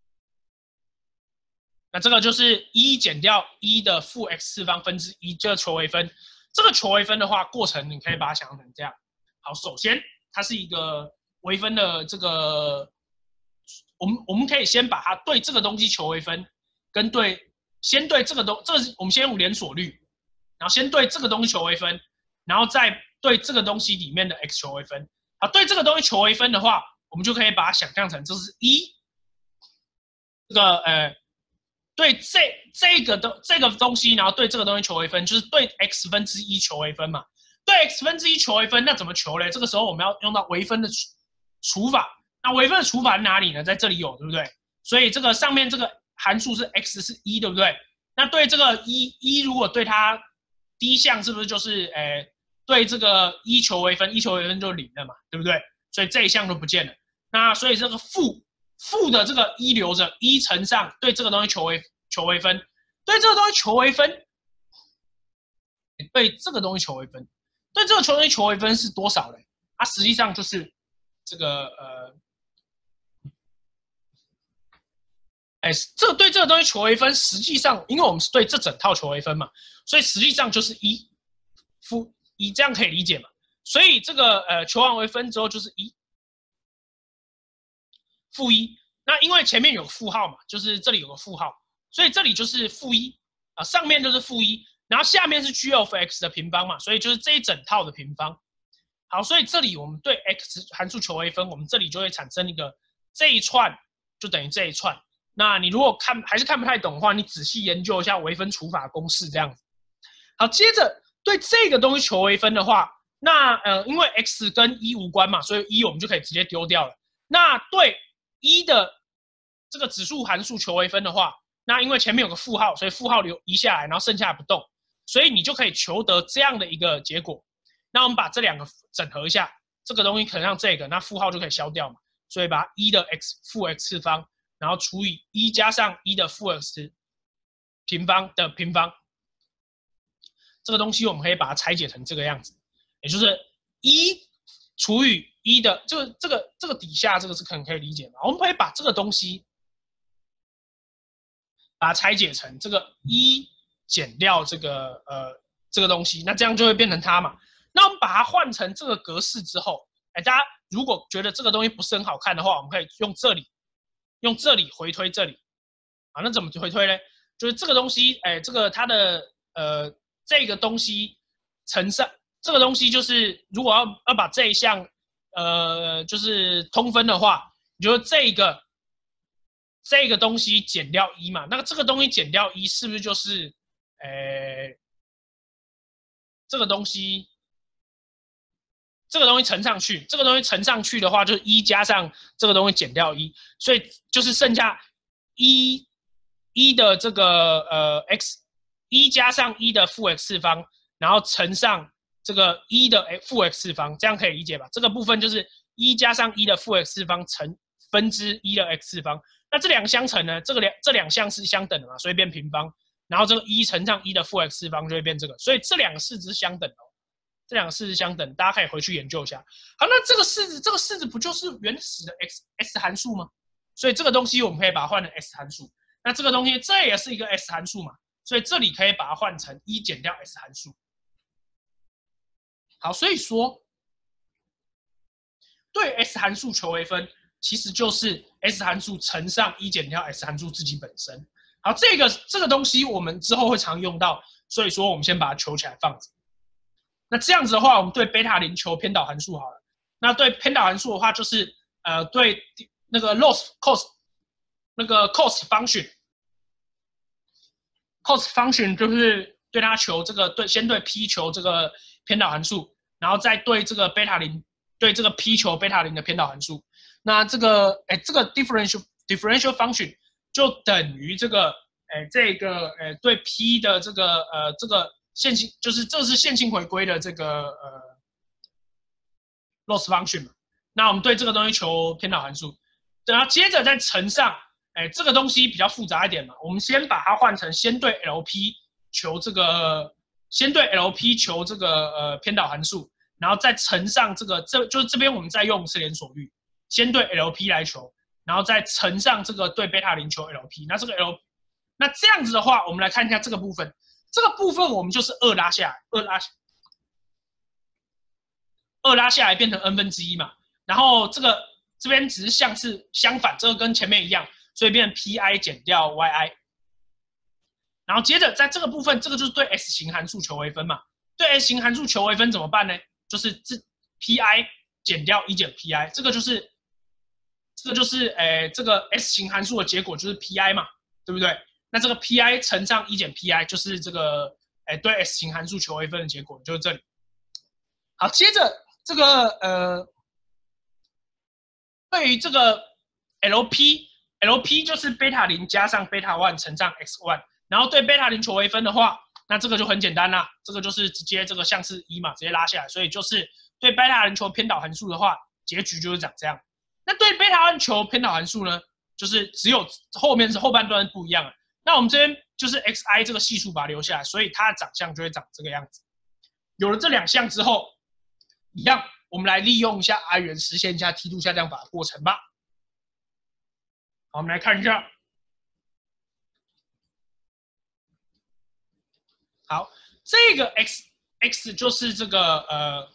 那这个就是1减掉1的负 x 次方分之1，这个求微分。这个求微分的话，过程你可以把它想象成这样。好，首先它是一个微分的这个，我们可以先把它对这个东西求微分，跟先对这个我们先用连锁率，然后先对这个东西求微分，然后再对这个东西里面的 x 求微分。好，对这个东西求微分的话，我们就可以把它想象成这是1，这个对这个东西，然后对这个东西求微分，就是对 x 分之1求微分嘛。对 x 分之1求微分，那怎么求嘞？这个时候我们要用到微分的除法。那微分的除法在哪里呢？在这里有，对不对？所以这个上面这个函数是 x 是1，对不对？那对这个1如果对它第一项是不是就是对这个1求微分，1求微分就0了嘛，对不对？所以这一项都不见了。那所以这个负的这个1留着，1乘上对这个东西求微分，对这个东西求微分，对这个东西求微分，对这个东西求微分是多少呢？它实际上就是这个这个对这个东西求微分，实际上因为我们是对这整套求微分嘛，所以实际上就是1负1，这样可以理解嘛？所以这个求完微分之后就是1负1。那因为前面有负号嘛，就是这里有个负号，所以这里就是负1啊，上面就是负1，然后下面是 g of x 的平方嘛，所以就是这一整套的平方。好，所以这里我们对 x 函数求微分，我们这里就会产生一个这一串就等于这一串。那你如果还是看不太懂的话，你仔细研究一下微分除法公式这样子。好，接着对这个东西求微分的话，那因为 x 跟1无关嘛，所以1我们就可以直接丢掉了。那对1的这个指数函数求微分的话，那因为前面有个负号，所以负号移下来，然后剩下不动，所以你就可以求得这样的一个结果。那我们把这两个整合一下，这个东西可能像这个，那负号就可以消掉嘛，所以把1的负 x 次方，然后除以1加上1的负 x 平方的平方。这个东西我们可以把它拆解成这个样子，也就是1除以1的这个底下这个是可能可以理解嘛？我们可以把这个东西把它拆解成这个1减掉这个东西，那这样就会变成它嘛。那我们把它换成这个格式之后，大家如果觉得这个东西不是很好看的话，我们可以用这里回推这里啊。那怎么回推呢？就是这个东西，这个它的这个东西乘上这个东西，就是如果要把这一项就是通分的话，你就这个东西减掉1嘛，那这个东西减掉1是不是就是这个东西这个东西乘上去，这个东西乘上去的话，就是1加上这个东西减掉1，所以就是剩下1的这个1加上1的负 x 方，然后乘上这个1的负 x 方，这样可以理解吧？这个部分就是1加上1的负 x 方乘分之1的 x 方。那这两个相乘呢？这两项是相等的嘛，所以变平方。然后这个1乘上1的负 x 方就会变这个，所以这两个式子是相等的。这两个式子相等，大家可以回去研究一下。好，那这个式子不就是原始的 s 函数吗？所以这个东西我们可以把它换成 s 函数。那这个东西这也是一个 s 函数嘛，所以这里可以把它换成1减掉 s 函数。好，所以说对 s 函数求微分，其实就是 s 函数乘上1减掉 s 函数自己本身。好，这个东西我们之后会常用到，所以说我们先把它求起来放着。那这样子的话，我们对贝塔0求偏导函数好了。那对偏导函数的话，就是对那个 cos 那个 cos function 就是对它求这个先对 p 求这个偏导函数，然后再对这个贝塔0对这个 p 求贝塔0的偏导函数。那这个differential function 就等于这个对 p 的这个线性，就是这是线性回归的这个loss function 嘛。那我们对这个东西求偏导函数，然后接着再乘上，这个东西比较复杂一点嘛，我们先把它换成先对 LP 求这个偏导函数，然后再乘上就是这边我们再用是连锁律，先对 LP 来求，然后再乘上这个对贝塔0求 LP， 那这个 那这样子的话，我们来看一下这个部分。这个部分我们就是2拉下来，2拉下来变成 n 分之1嘛。然后这边只是像是相反，这个跟前面一样，所以变成 pi 减掉 yi。然后接着在这个部分，这个就是对 S 型函数求微分嘛。对 S 型函数求微分怎么办呢？就是pi 减掉1减 pi， 这个就是这个 S 型函数的结果就是 pi 嘛，对不对？那这个 pi 乘上1减 pi 就是这个对 S 型函数求微分的结果，就是这里。好，接着这个对于这个 LP 就是贝塔0加上贝塔1乘上 x1， 然后对贝塔0求微分的话，那这个就很简单啦，这个就是直接这个像是1嘛，直接拉下来，所以就是对贝塔0求偏导函数的话，结局就是长这样。那对贝塔1求偏导函数呢，就是只有后半段是不一样的。那我们这边就是 xi 这个系数把它留下来，所以它的长相就会长这个样子。有了这两项之后，一样，我们来利用一下 i 元实现一下梯度下降法的过程吧。好，我们来看一下。好，这个 x 就是这个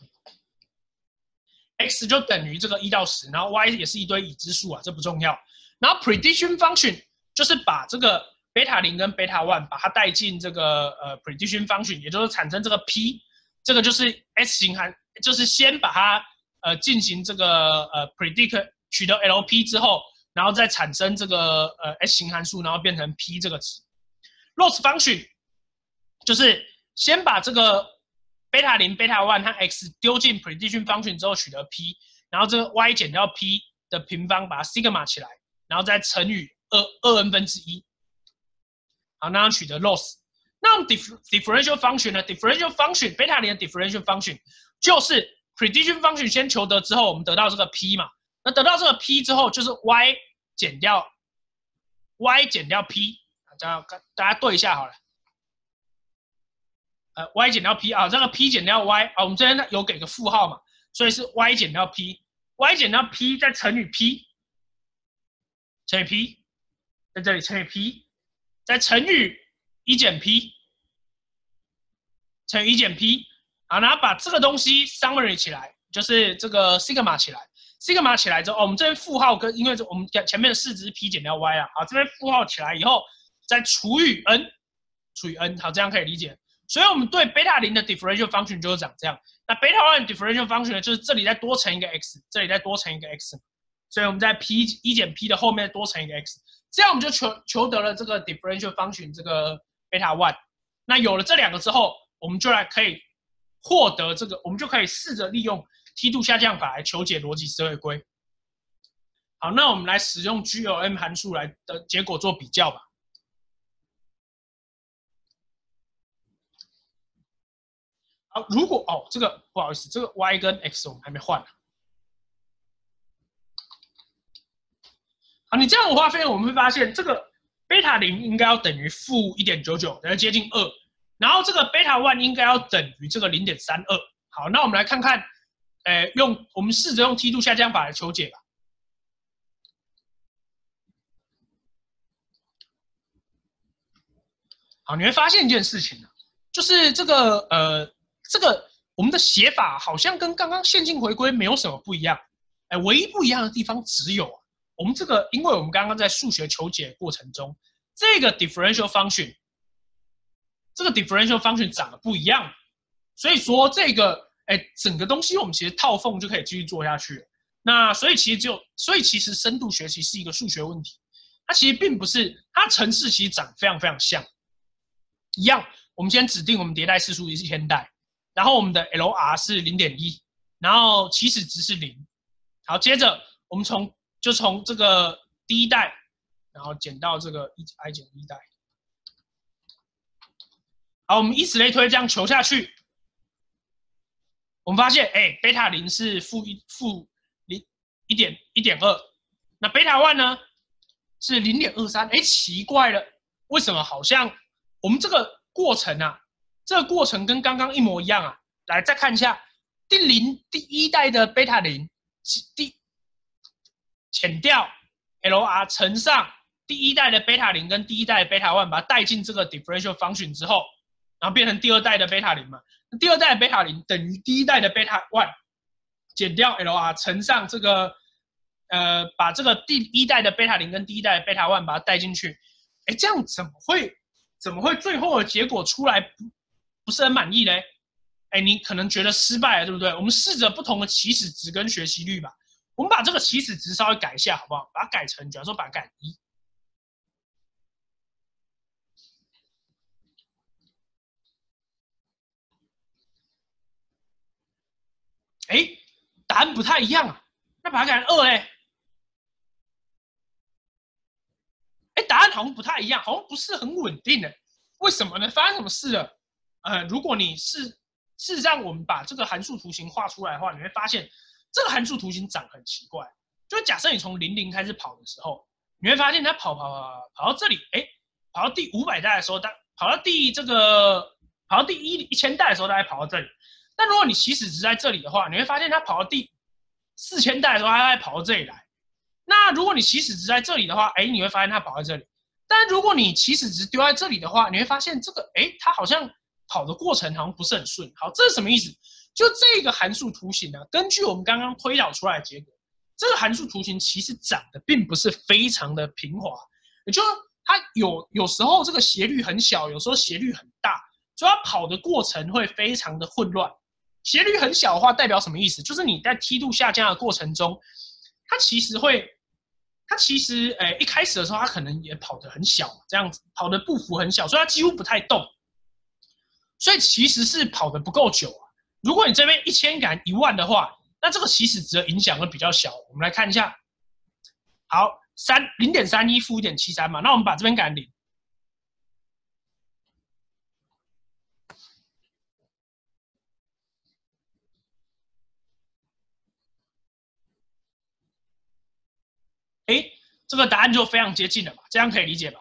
x 就等于这个1到10，然后 y 也是一堆已知数啊，这不重要。然后 prediction function 就是把这个贝塔0跟贝塔1把它带进这个prediction function， 也就是产生这个 p， 这个就是 S 型函，就是先把它进行这个predict 取得 LP 之后，然后再产生这个S 型函数，然后变成 p 这个值。loss function 就是先把这个贝塔0、贝塔1和 x 丢进 prediction function 之后取得 p， 然后这个 y 减掉 p 的平方把它 sigma 起来，然后再乘以2n分之1。好，那样取得 loss。那我们 differential function 呢 ？differential function 贝塔0的 differential function 就是 prediction function 先求得之后，我们得到这个 p 嘛。那得到这个 p 之后，就是 y 减掉 p， 大家对一下好了。y 减掉 p 啊，这个 p 减掉 y 啊，我们这边有给个负号嘛，所以是 y 减掉 p，y 减掉 p 再乘以 p， 乘以 p， 在这里乘以 p。再乘以1减 p， 乘以1减 p， 好，然后把这个东西 summary 起来，就是这个 sigma 起来。sigma 起来之后，我们这边负号跟因为我们前面的式子是 p 减掉 y 啊，好，这边负号起来以后再除以 n， 好，这样可以理解。所以我们对贝塔0的 differential function 就是长这样。那贝塔1的 differential function 呢，就是这里再多乘一个 x， 这里再多乘一个 x， 所以我们在 1减 p 的后面多乘一个 x。这样我们就求得了这个 differential function 这个贝塔1。那有了这两个之后，我们就可以获得这个，我们就可以试着利用梯度下降法来求解逻辑思维规。好，那我们来使用 GLM 函数来的结果做比较吧。好，如果这个不好意思，这个 y 跟 x 我们还没换。好，你这样的话，我们会发现这个贝塔0应该要等于负 1.99， 等于接近2，然后这个贝塔1应该要等于这个 0.32。好，那我们来看看，我们试着用梯度下降法来求解吧。好，你会发现一件事情，就是这个我们的写法好像跟刚刚线性回归没有什么不一样。唯一不一样的地方只有我们这个，因为我们刚刚在数学求解过程中，这个 differential function 长得不一样，所以说这个整个东西我们其实套缝就可以继续做下去了。那所以其实深度学习是一个数学问题，它其实并不是，它程式其实长非常非常像。一样，我们先指定我们迭代次数是1000代，然后我们的 LR 是 0.1， 然后起始值是0。好，接着我们从这个第一代，然后减到这个i 减1代。好，我们以此类推，这样求下去，我们发现，贝塔0是负 1.2， 那贝塔1呢是 0.23， 奇怪了，为什么好像我们这个过程这个过程跟刚刚一模一样来，再看一下第一代的贝塔0，减掉 LR 乘上第一代的贝塔0跟第一代的贝塔1，把它带进这个 differential function 之后，然后变成第二代的贝塔0嘛。第二代的贝塔0等于第一代的贝塔1减掉 LR 乘上这个把这个第一代的贝塔0跟第一代的贝塔1把它带进去，这样怎么会最后的结果出来不是很满意呢？你可能觉得失败了，对不对？我们试着不同的起始值跟学习率吧。我们把这个起始值稍微改一下，好不好？把它改成，假如说把它改1。答案不太一样那把它改成2嘞？答案好像不太一样，好像不是很稳定的。为什么呢？发生什么事了？如果你事实上我们把这个函数图形画出来的话，你会发现这个函数图形长很奇怪。就假设你从00开始跑的时候，你会发现它跑到这里，跑到第500代的时候，它跑到第1000代的时候，大概跑到这里。但如果你起始值在这里的话，你会发现它跑到第4000代的时候，它大概跑到这里来。那如果你起始值在这里的话，你会发现它跑在这里。但如果你起始值丢在这里的话，你会发现这个，它好像跑的过程好像不是很顺。好，这是什么意思？就这个函数图形根据我们刚刚推导出来的结果，这个函数图形其实长得并不是非常的平滑，也就是它有时候这个斜率很小，有时候斜率很大，所以它跑的过程会非常的混乱。斜率很小的话，代表什么意思？就是你在梯度下降的过程中，它其实一开始的时候，它可能也跑得很小，这样子跑的步幅很小，所以它几乎不太动，所以其实是跑得不够久如果你这边1000改10000的话，那这个起始值的影响会比较小。我们来看一下，好，0.31负 1.73 嘛，那我们把这边改成0。这个答案就非常接近了吧？这样可以理解吧？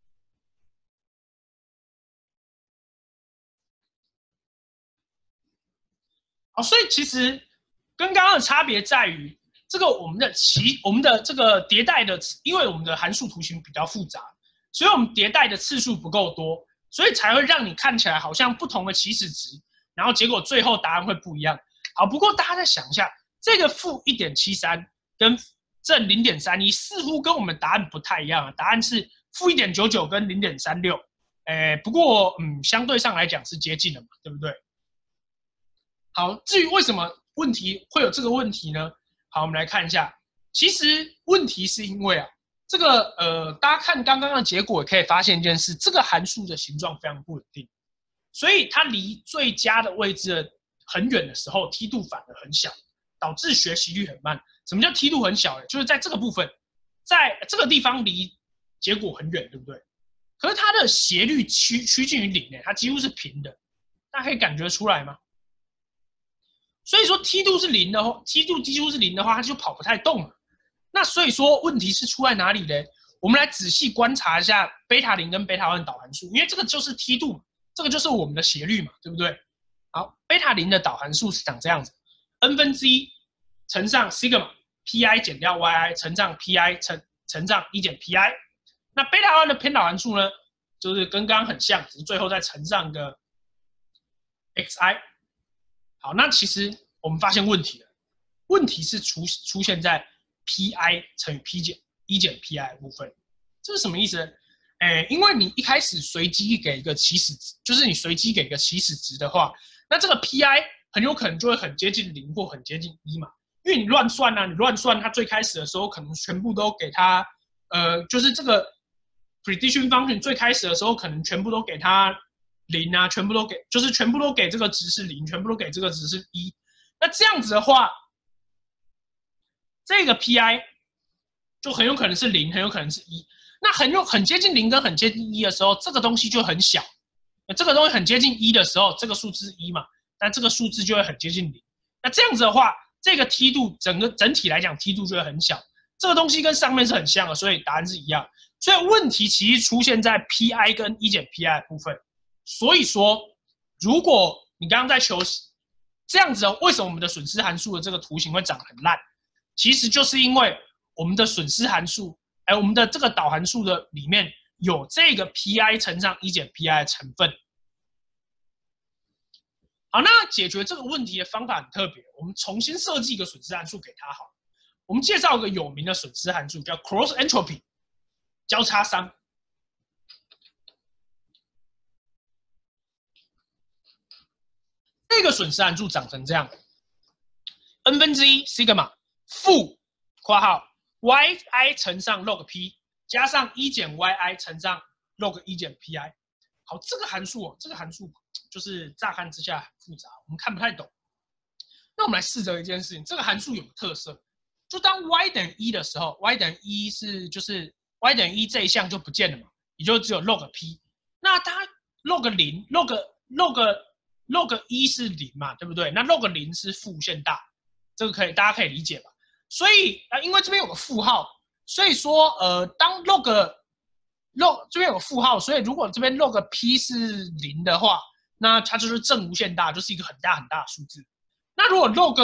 好，所以其实跟刚刚的差别在于，这个我们的这个迭代的，因为我们的函数图形比较复杂，所以我们迭代的次数不够多，所以才会让你看起来好像不同的起始值，然后结果最后答案会不一样。好，不过大家再想一下，这个负 1.73 跟正 0.31 似乎跟我们答案不太一样答案是负 1.99 跟 0.36。不过相对上来讲是接近的嘛，对不对？好，至于为什么问题会有这个问题呢？好，我们来看一下。其实问题是因为这个大家看刚刚的结果，也可以发现一件事，这个函数的形状非常不稳定，所以它离最佳的位置很远的时候，梯度反而很小。 导致学习率很慢。什么叫梯度很小呢？就是在这个部分，在这个地方离结果很远，对不对？可是它的斜率趋近于零呢，它几乎是平的，大家可以感觉出来吗？所以说梯度是零的话，梯度几乎是零的话，它就跑不太动了。那所以说问题是出在哪里呢？我们来仔细观察一下贝塔0跟贝塔1导函数，因为这个就是梯度嘛，这个就是我们的斜率嘛，对不对？好，贝塔0的导函数是长这样子 ，n/1 乘上 sigma pi 减掉 yi 乘上 pi 乘上1减 pi。那贝塔1的偏导函数呢，就是跟刚刚很像，只是最后再乘上个 xi。好，那其实我们发现问题了，问题是出现在 pi 乘以 p 减1减 pi 的部分，这是什么意思呢？因为你一开始随机给一个起始值，就是你随机给一个起始值的话，那这个 pi 很有可能就会很接近0或很接近1嘛，因为你乱算啊，你乱算它最开始的时候可能全部都给它，就是这个 prediction function 最开始的时候可能全部都给它0啊，全部都给，就是全部都给这个值是0，全部都给这个值是1。那这样子的话，这个 pi 就很有可能是0，很有可能是1。那很接近0跟很接近1的时候，这个东西就很小。这个东西很接近1的时候，这个数字是1嘛，但这个数字就会很接近0。那这样子的话，这个梯度整体来讲梯度就会很小。这个东西跟上面是很像的，所以答案是一样。所以问题其实出现在 pi 跟1减 pi 的部分。所以说，如果你刚刚在求这样子的，为什么我们的损失函数的这个图形会长很烂？其实就是因为我们的损失函数，我们的这个导函数的里面有这个 pi 乘上1减 pi 的成分。好，那解决这个问题的方法很特别，我们重新设计一个损失函数给它好了。我们介绍一个有名的损失函数，叫 cross entropy 交叉熵。这个损失函数长成这样 ：n/1 sigma 负括号 yi 乘上 log p 加上1减 yi 乘上 log 1减 pi。好，这个函数就是乍看之下很复杂，我们看不太懂。那我们来试着一件事情，这个函数有个特色，就当 y 等于1的时候 ，y 等于1是就是 y 等于1这一项就不见了嘛，也就只有 log p。那它 log 0 log 1是0嘛，对不对？那 log 0是负无限大，这个大家可以理解吧？所以因为这边有个负号，所以说当 log 这边有个负号，所以如果这边 log p 是0的话，那它就是正无限大，就是一个很大很大的数字。那如果 log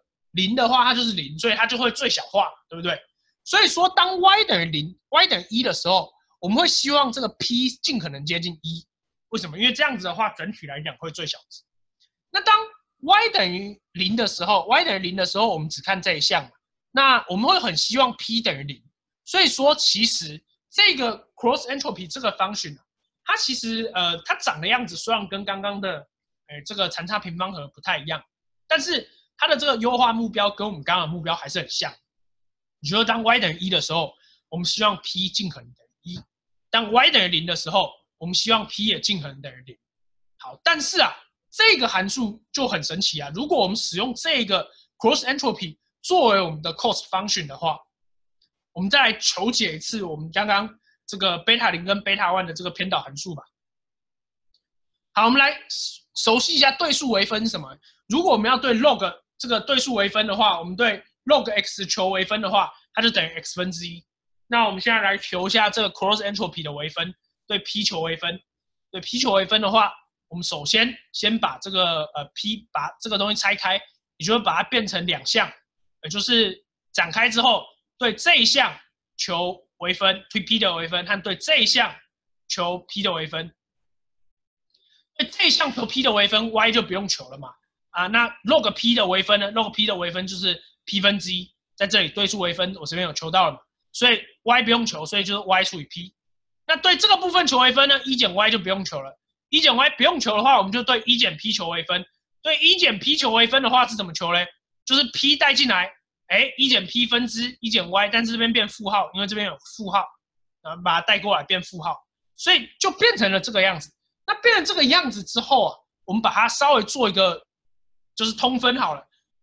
0的话，它就是0，所以它就会最小化，对不对？所以说当 y 等于0 y 等于1的时候，我们会希望这个 p 尽可能接近1。为什么？因为这样子的话，整体来讲会最小值。那当 y 等于0的时候 ，y 等于0的时候，我们只看这一项嘛。那我们会很希望 p 等于0。所以说，其实这个 cross entropy 这个 function 它其实它长的样子虽然跟刚刚的这个残差平方和不太一样，但是它的这个优化目标跟我们刚刚的目标还是很像。也就是当 y 等于1的时候，我们希望 p 尽可能等于1；当 y 等于0的时候，我们希望 p 也尽可能等于0。好，但是这个函数就很神奇啊！如果我们使用这个 cross entropy 作为我们的 cost function 的话，我们再来求解一次我们刚刚这个贝塔0跟贝塔1的这个偏导函数吧。好，我们来熟悉一下对数微分是什么。如果我们要对 log 这个对数微分的话，我们对 log x 求微分的话，它就等于 x1/1。那我们现在来求一下这个 cross entropy 的微分，对 p 求微分。对 p 求微分的话，我们首先把这个p 把这个东西拆开，也就是把它变成2项，也就是展开之后，对这一项求微分，对 p 的微分，和对这一项求 p 的微分。对这一项求 p 的微分 ，y 就不用求了嘛。那 log p 的微分呢 ？log p 的微分就是 p/1，在这里对数微分我这边有求到了嘛，所以 y 不用求，所以就是 y 除以 p。那对这个部分求微分呢，1减 y 就不用求了。1减 y 不用求的话，我们就对1减 p 求微分。对1减 p 求微分的话是怎么求嘞？就是 p 带进来，1减 p 分之1减 y， 但是这边变负号，因为这边有负号，然后把它带过来变负号，所以就变成了这个样子。那变成这个样子之后我们把它稍微做一个就是通分好了。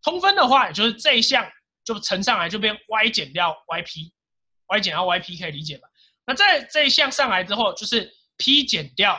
通分的话，也就是这一项就乘上来就变 y 减掉 yp，y 减掉 yp 可以理解吧？那在这一项上来之后，就是 p 减掉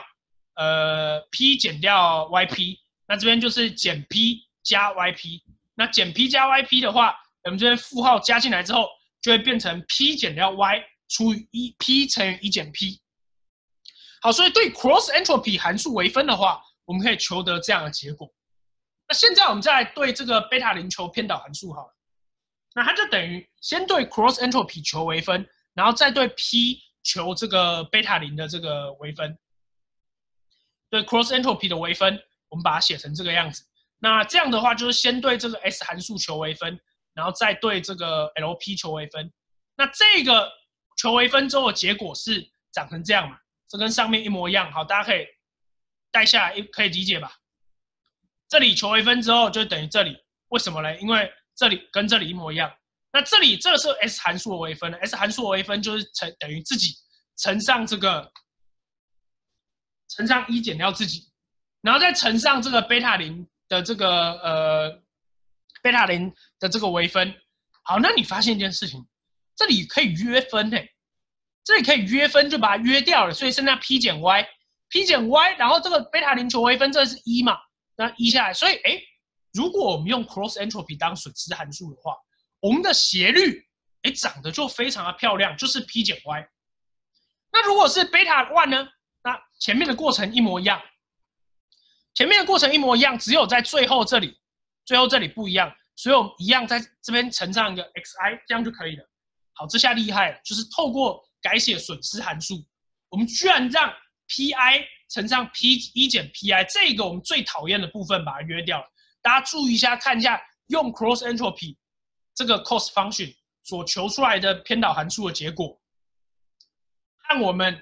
p 减掉 yp， 那这边就是减 p 加 yp， 那减 p 加 yp 的话，我们这边负号加进来之后，就会变成 p 减掉 y 除以 p 乘以1减 p。好，所以对 cross entropy 函数微分的话，我们可以求得这样的结果。那现在我们再来对这个贝塔0求偏导函数好了，那它就等于先对 cross entropy 求微分，然后再对 p 求这个贝塔0的这个微分。对 cross entropy 的微分，我们把它写成这个样子。那这样的话，就是先对这个 S 函数求微分，然后再对这个 LP 求微分。那这个求微分之后的结果是长成这样嘛？这跟上面一模一样。好，大家可以带下来，可以理解吧？这里求微分之后就等于这里，为什么呢？因为这里跟这里一模一样。那这里这个是 S 函数的微分 ，S 函数的微分就是等于自己乘上这个乘上1减掉自己，然后再乘上这个贝塔0的这个贝塔0的这个微分。好，那你发现一件事情，这里可以约分这里可以约分就把它约掉了，所以剩下 p 减 y，p 减 y， 然后这个贝塔0求微分这是1嘛，那1下来，所以如果我们用 cross entropy 当损失函数的话，我们的斜率长得就非常的漂亮，就是 p 减 y。那如果是贝塔1呢？那前面的过程一模一样，前面的过程一模一样，只有在最后这里不一样，所以我们一样在这边乘上一个 xi， 这样就可以了。好，这下厉害了，就是透过改写损失函数，我们居然让 pi 乘上 p1 减 pi 这个我们最讨厌的部分把它约掉了。大家注意一下，看一下用 cross entropy 这个 cost function 所求出来的偏导函数的结果，和我们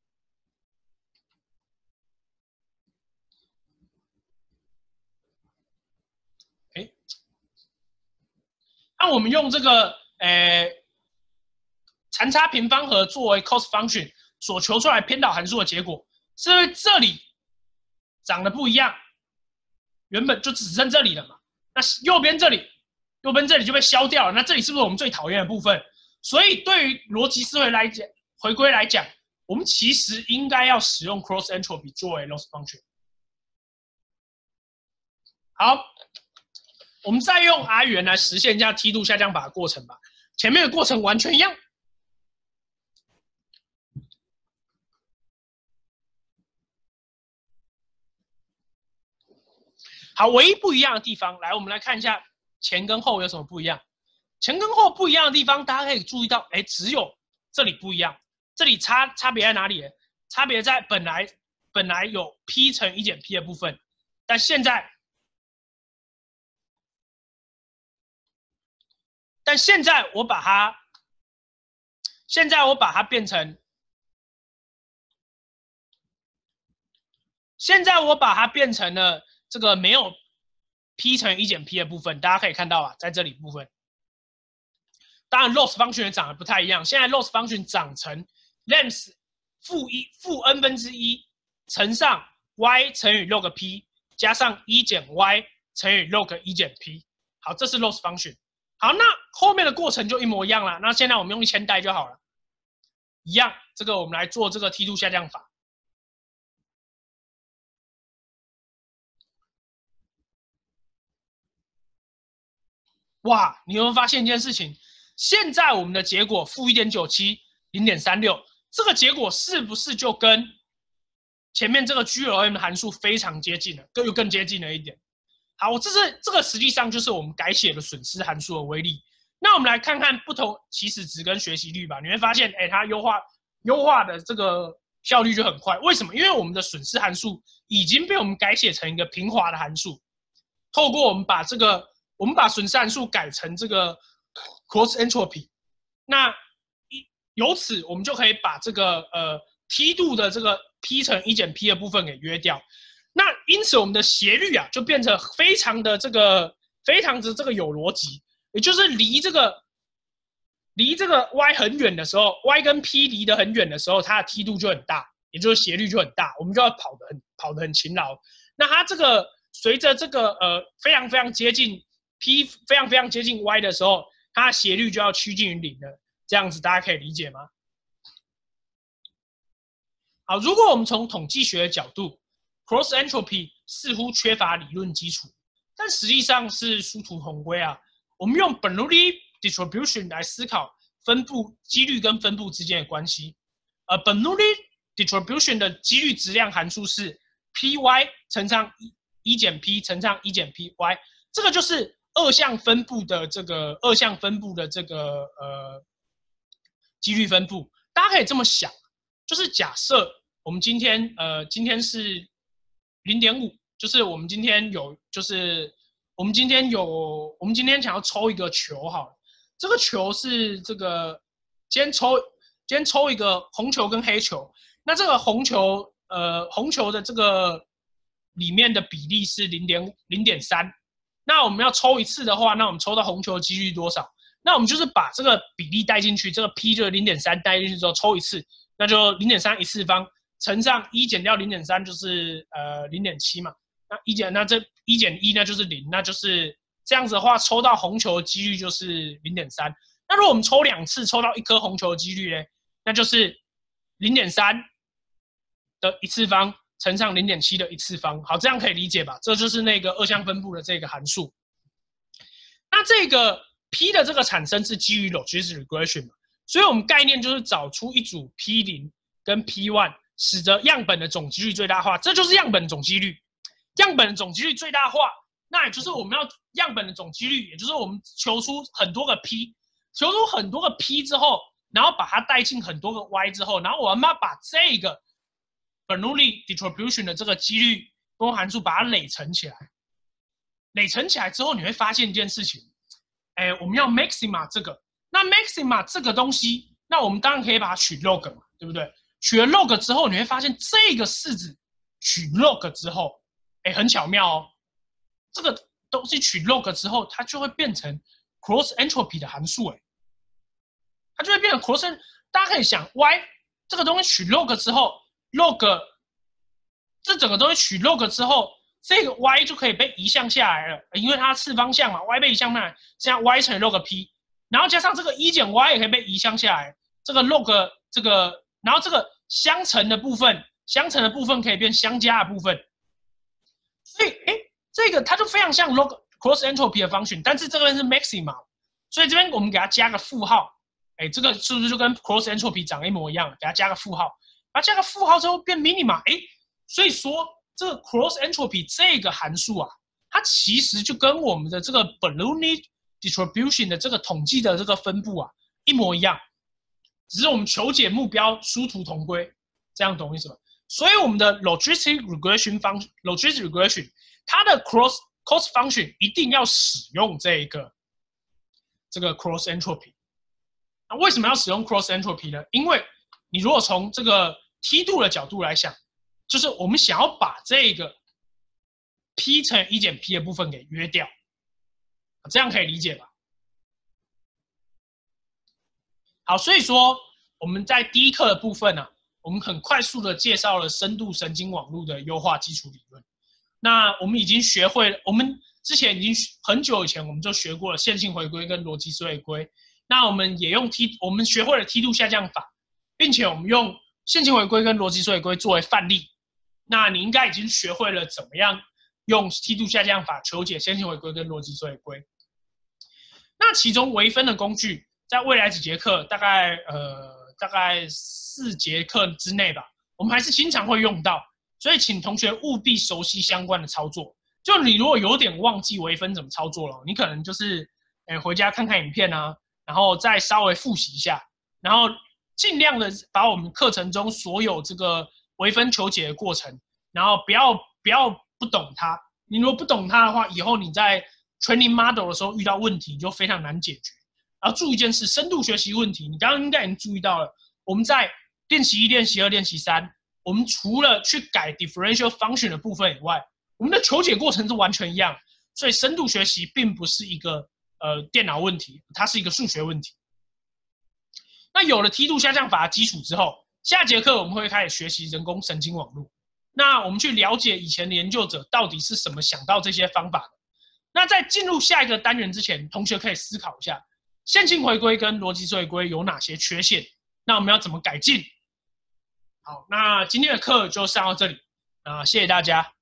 按我们用这个残差平方和作为 cost function 所求出来偏导函数的结果，是不是这里长得不一样？原本就只剩这里了嘛，那右边这里就被消掉了，那这里是不是我们最讨厌的部分？所以对于逻辑思维来讲，回归来讲，我们其实应该要使用 cross entropy 作为 loss function。好，我们再用 R 语言来实现一下梯度下降法的过程吧。前面的过程完全一样。好，唯一不一样的地方，来，我们来看一下前跟后有什么不一样。前跟后不一样的地方，大家可以注意到，只有这里不一样。这里差别在哪里？差别在本来有 p 乘1减 p 的部分，但现在我把它变成，了这个没有 p 乘1减 p 的部分，大家可以看到啊，在这里部分。当然 loss function 也长得不太一样，现在 loss function 长成 lambda 负 n 分之1乘上 y 乘以 log p 加上1减 y 乘以 log 1减 p。好，这是 loss function。好，那后面的过程就一模一样了。那现在我们用1000代就好了，一样。这个我们来做这个梯度下降法。哇，你有没有发现一件事情？现在我们的结果负 1.97 0.36， 这个结果是不是就跟前面这个 GLM 的函数非常接近了，又更接近了一点？好，这个实际上就是我们改写的损失函数的威力。那我们来看看不同起始值跟学习率吧，你会发现，它优化的这个效率就很快。为什么？因为我们的损失函数已经被我们改写成一个平滑的函数，透过我们把损失函数改成这个 cross entropy， 那由此我们就可以把这个梯度的这个 p 乘1减 p 的部分给约掉。那因此我们的斜率啊就变成非常的这个有逻辑，也就是离这个 y 很远的时候 ，y 跟 p 离得很远的时候，它的梯度就很大，也就是斜率就很大，我们就要跑得很勤劳。那它这个随着这个非常接近 P 非常接近 Y 的时候，它的斜率就要趋近于0了。这样子大家可以理解吗？好，如果我们从统计学的角度 ，cross entropy 似乎缺乏理论基础，但实际上是殊途同归啊。我们用 Bernoulli distribution 来思考分布几率跟分布之间的关系。Bernoulli distribution 的几率质量函数是 py 乘上1减 p 乘上1减 py， 这个就是二项分布的这个几率分布。大家可以这么想，就是假设我们今天是 0.5， 就是我们今天想要抽一个球好了，这个球是这个今天抽一个红球跟黑球，那这个红球的这个里面的比例是 0.3， 那我们要抽一次的话，那我们抽到红球的几率多少？那我们就是把这个比例带进去，这个 P 就是 0.3 带进去之后抽一次，那就 0.3 一次方乘上1减掉 0.3 就是0.7嘛。那这1减1那就是0，那就是这样子的话，抽到红球的几率就是 0.3。那如果我们抽2次抽到一颗红球的几率呢，那就是 0.3 的一次方乘上 0.7 的一次方。好，这样可以理解吧？这就是那个二项分布的这个函数。那这个 P 的这个产生是基于 logistic regression 嘛，所以我们概念就是找出一组 P0 跟 P1， 使得样本的总几率最大化，这就是样本总几率。样本的总几率最大化，那也就是我们要样本的总几率，也就是我们求出很多个 P， 求出很多个 P 之后，然后把它带进很多个 Y 之后，然后我们要把这个 Bernoulli distribution 的这个几率分布函数把它累乘起来。累乘起来之后，你会发现一件事情，我们要 maxima 这个，那 maxima 这个东西，那我们当然可以把它取 log 嘛，对不对？取了 log 之后，你会发现这个式子取 log 之后，很巧妙哦，这个东西取 log 之后，它就会变成 cross entropy 的函数，它就会变成 cross。大家可以想 ，y 这个东西取 log 之后 ，log 这整个东西取 log 之后，这个 y 就可以被移项下来了，因为它次方向嘛 ，y 被移项下来，这样 y 乘以 log p， 然后加上这个1减 y 也可以被移项下来，这个 log 这个，然后这个相乘的部分可以变相加的部分。所以，这个它就非常像 log cross entropy 的 function， 但是这边是 maxima， 所以这边我们给它加个负号，这个是不是就跟 cross entropy 长一模一样？给它加个负号，把它加个负号之后变 minima， 所以说这个 cross entropy 这个函数啊，它其实就跟我们的这个 Bernoulli distribution 的这个统计的这个分布啊一模一样，只是我们求解目标殊途同归，这样懂意思吗？所以我们的 logistic regression 它的 cost function 一定要使用这个 cross entropy。那为什么要使用 cross entropy 呢？因为你如果从这个梯度的角度来想，就是我们想要把这个 P 乘以1减 P 的部分给约掉，这样可以理解吧？好，所以说我们在第一课的部分呢，我们很快速的介绍了深度神经网络的优化基础理论。那我们已经学会了，我们之前已经很久以前我们就学过了线性回归跟逻辑式回归。那我们也用我们学会了梯度下降法，并且我们用线性回归跟逻辑式回归作为范例。那你应该已经学会了怎么样用梯度下降法求解线性回归跟逻辑式回归。那其中微分的工具，在未来几节课，大概4节课之内吧，我们还是经常会用到，所以请同学务必熟悉相关的操作。就你如果有点忘记微分怎么操作了，你可能就是回家看看影片啊，然后再稍微复习一下，然后尽量的把我们课程中所有这个微分求解的过程，然后不要不懂它。你如果不懂它的话，以后你在 training model 的时候遇到问题你就非常难解决。然后注意一件事，深度学习问题，你刚刚应该已经注意到了，我们在练习1、练习2、练习3，我们除了去改 differential function 的部分以外，我们的求解过程是完全一样。所以深度学习并不是一个电脑问题，它是一个数学问题。那有了梯度下降法的基础之后，下节课我们会开始学习人工神经网络。那我们去了解以前的研究者到底是什么想到这些方法的。 那在进入下一个单元之前，同学可以思考一下，线性回归跟逻辑式回归有哪些缺陷？那我们要怎么改进？好，那今天的课就上到这里，谢谢大家。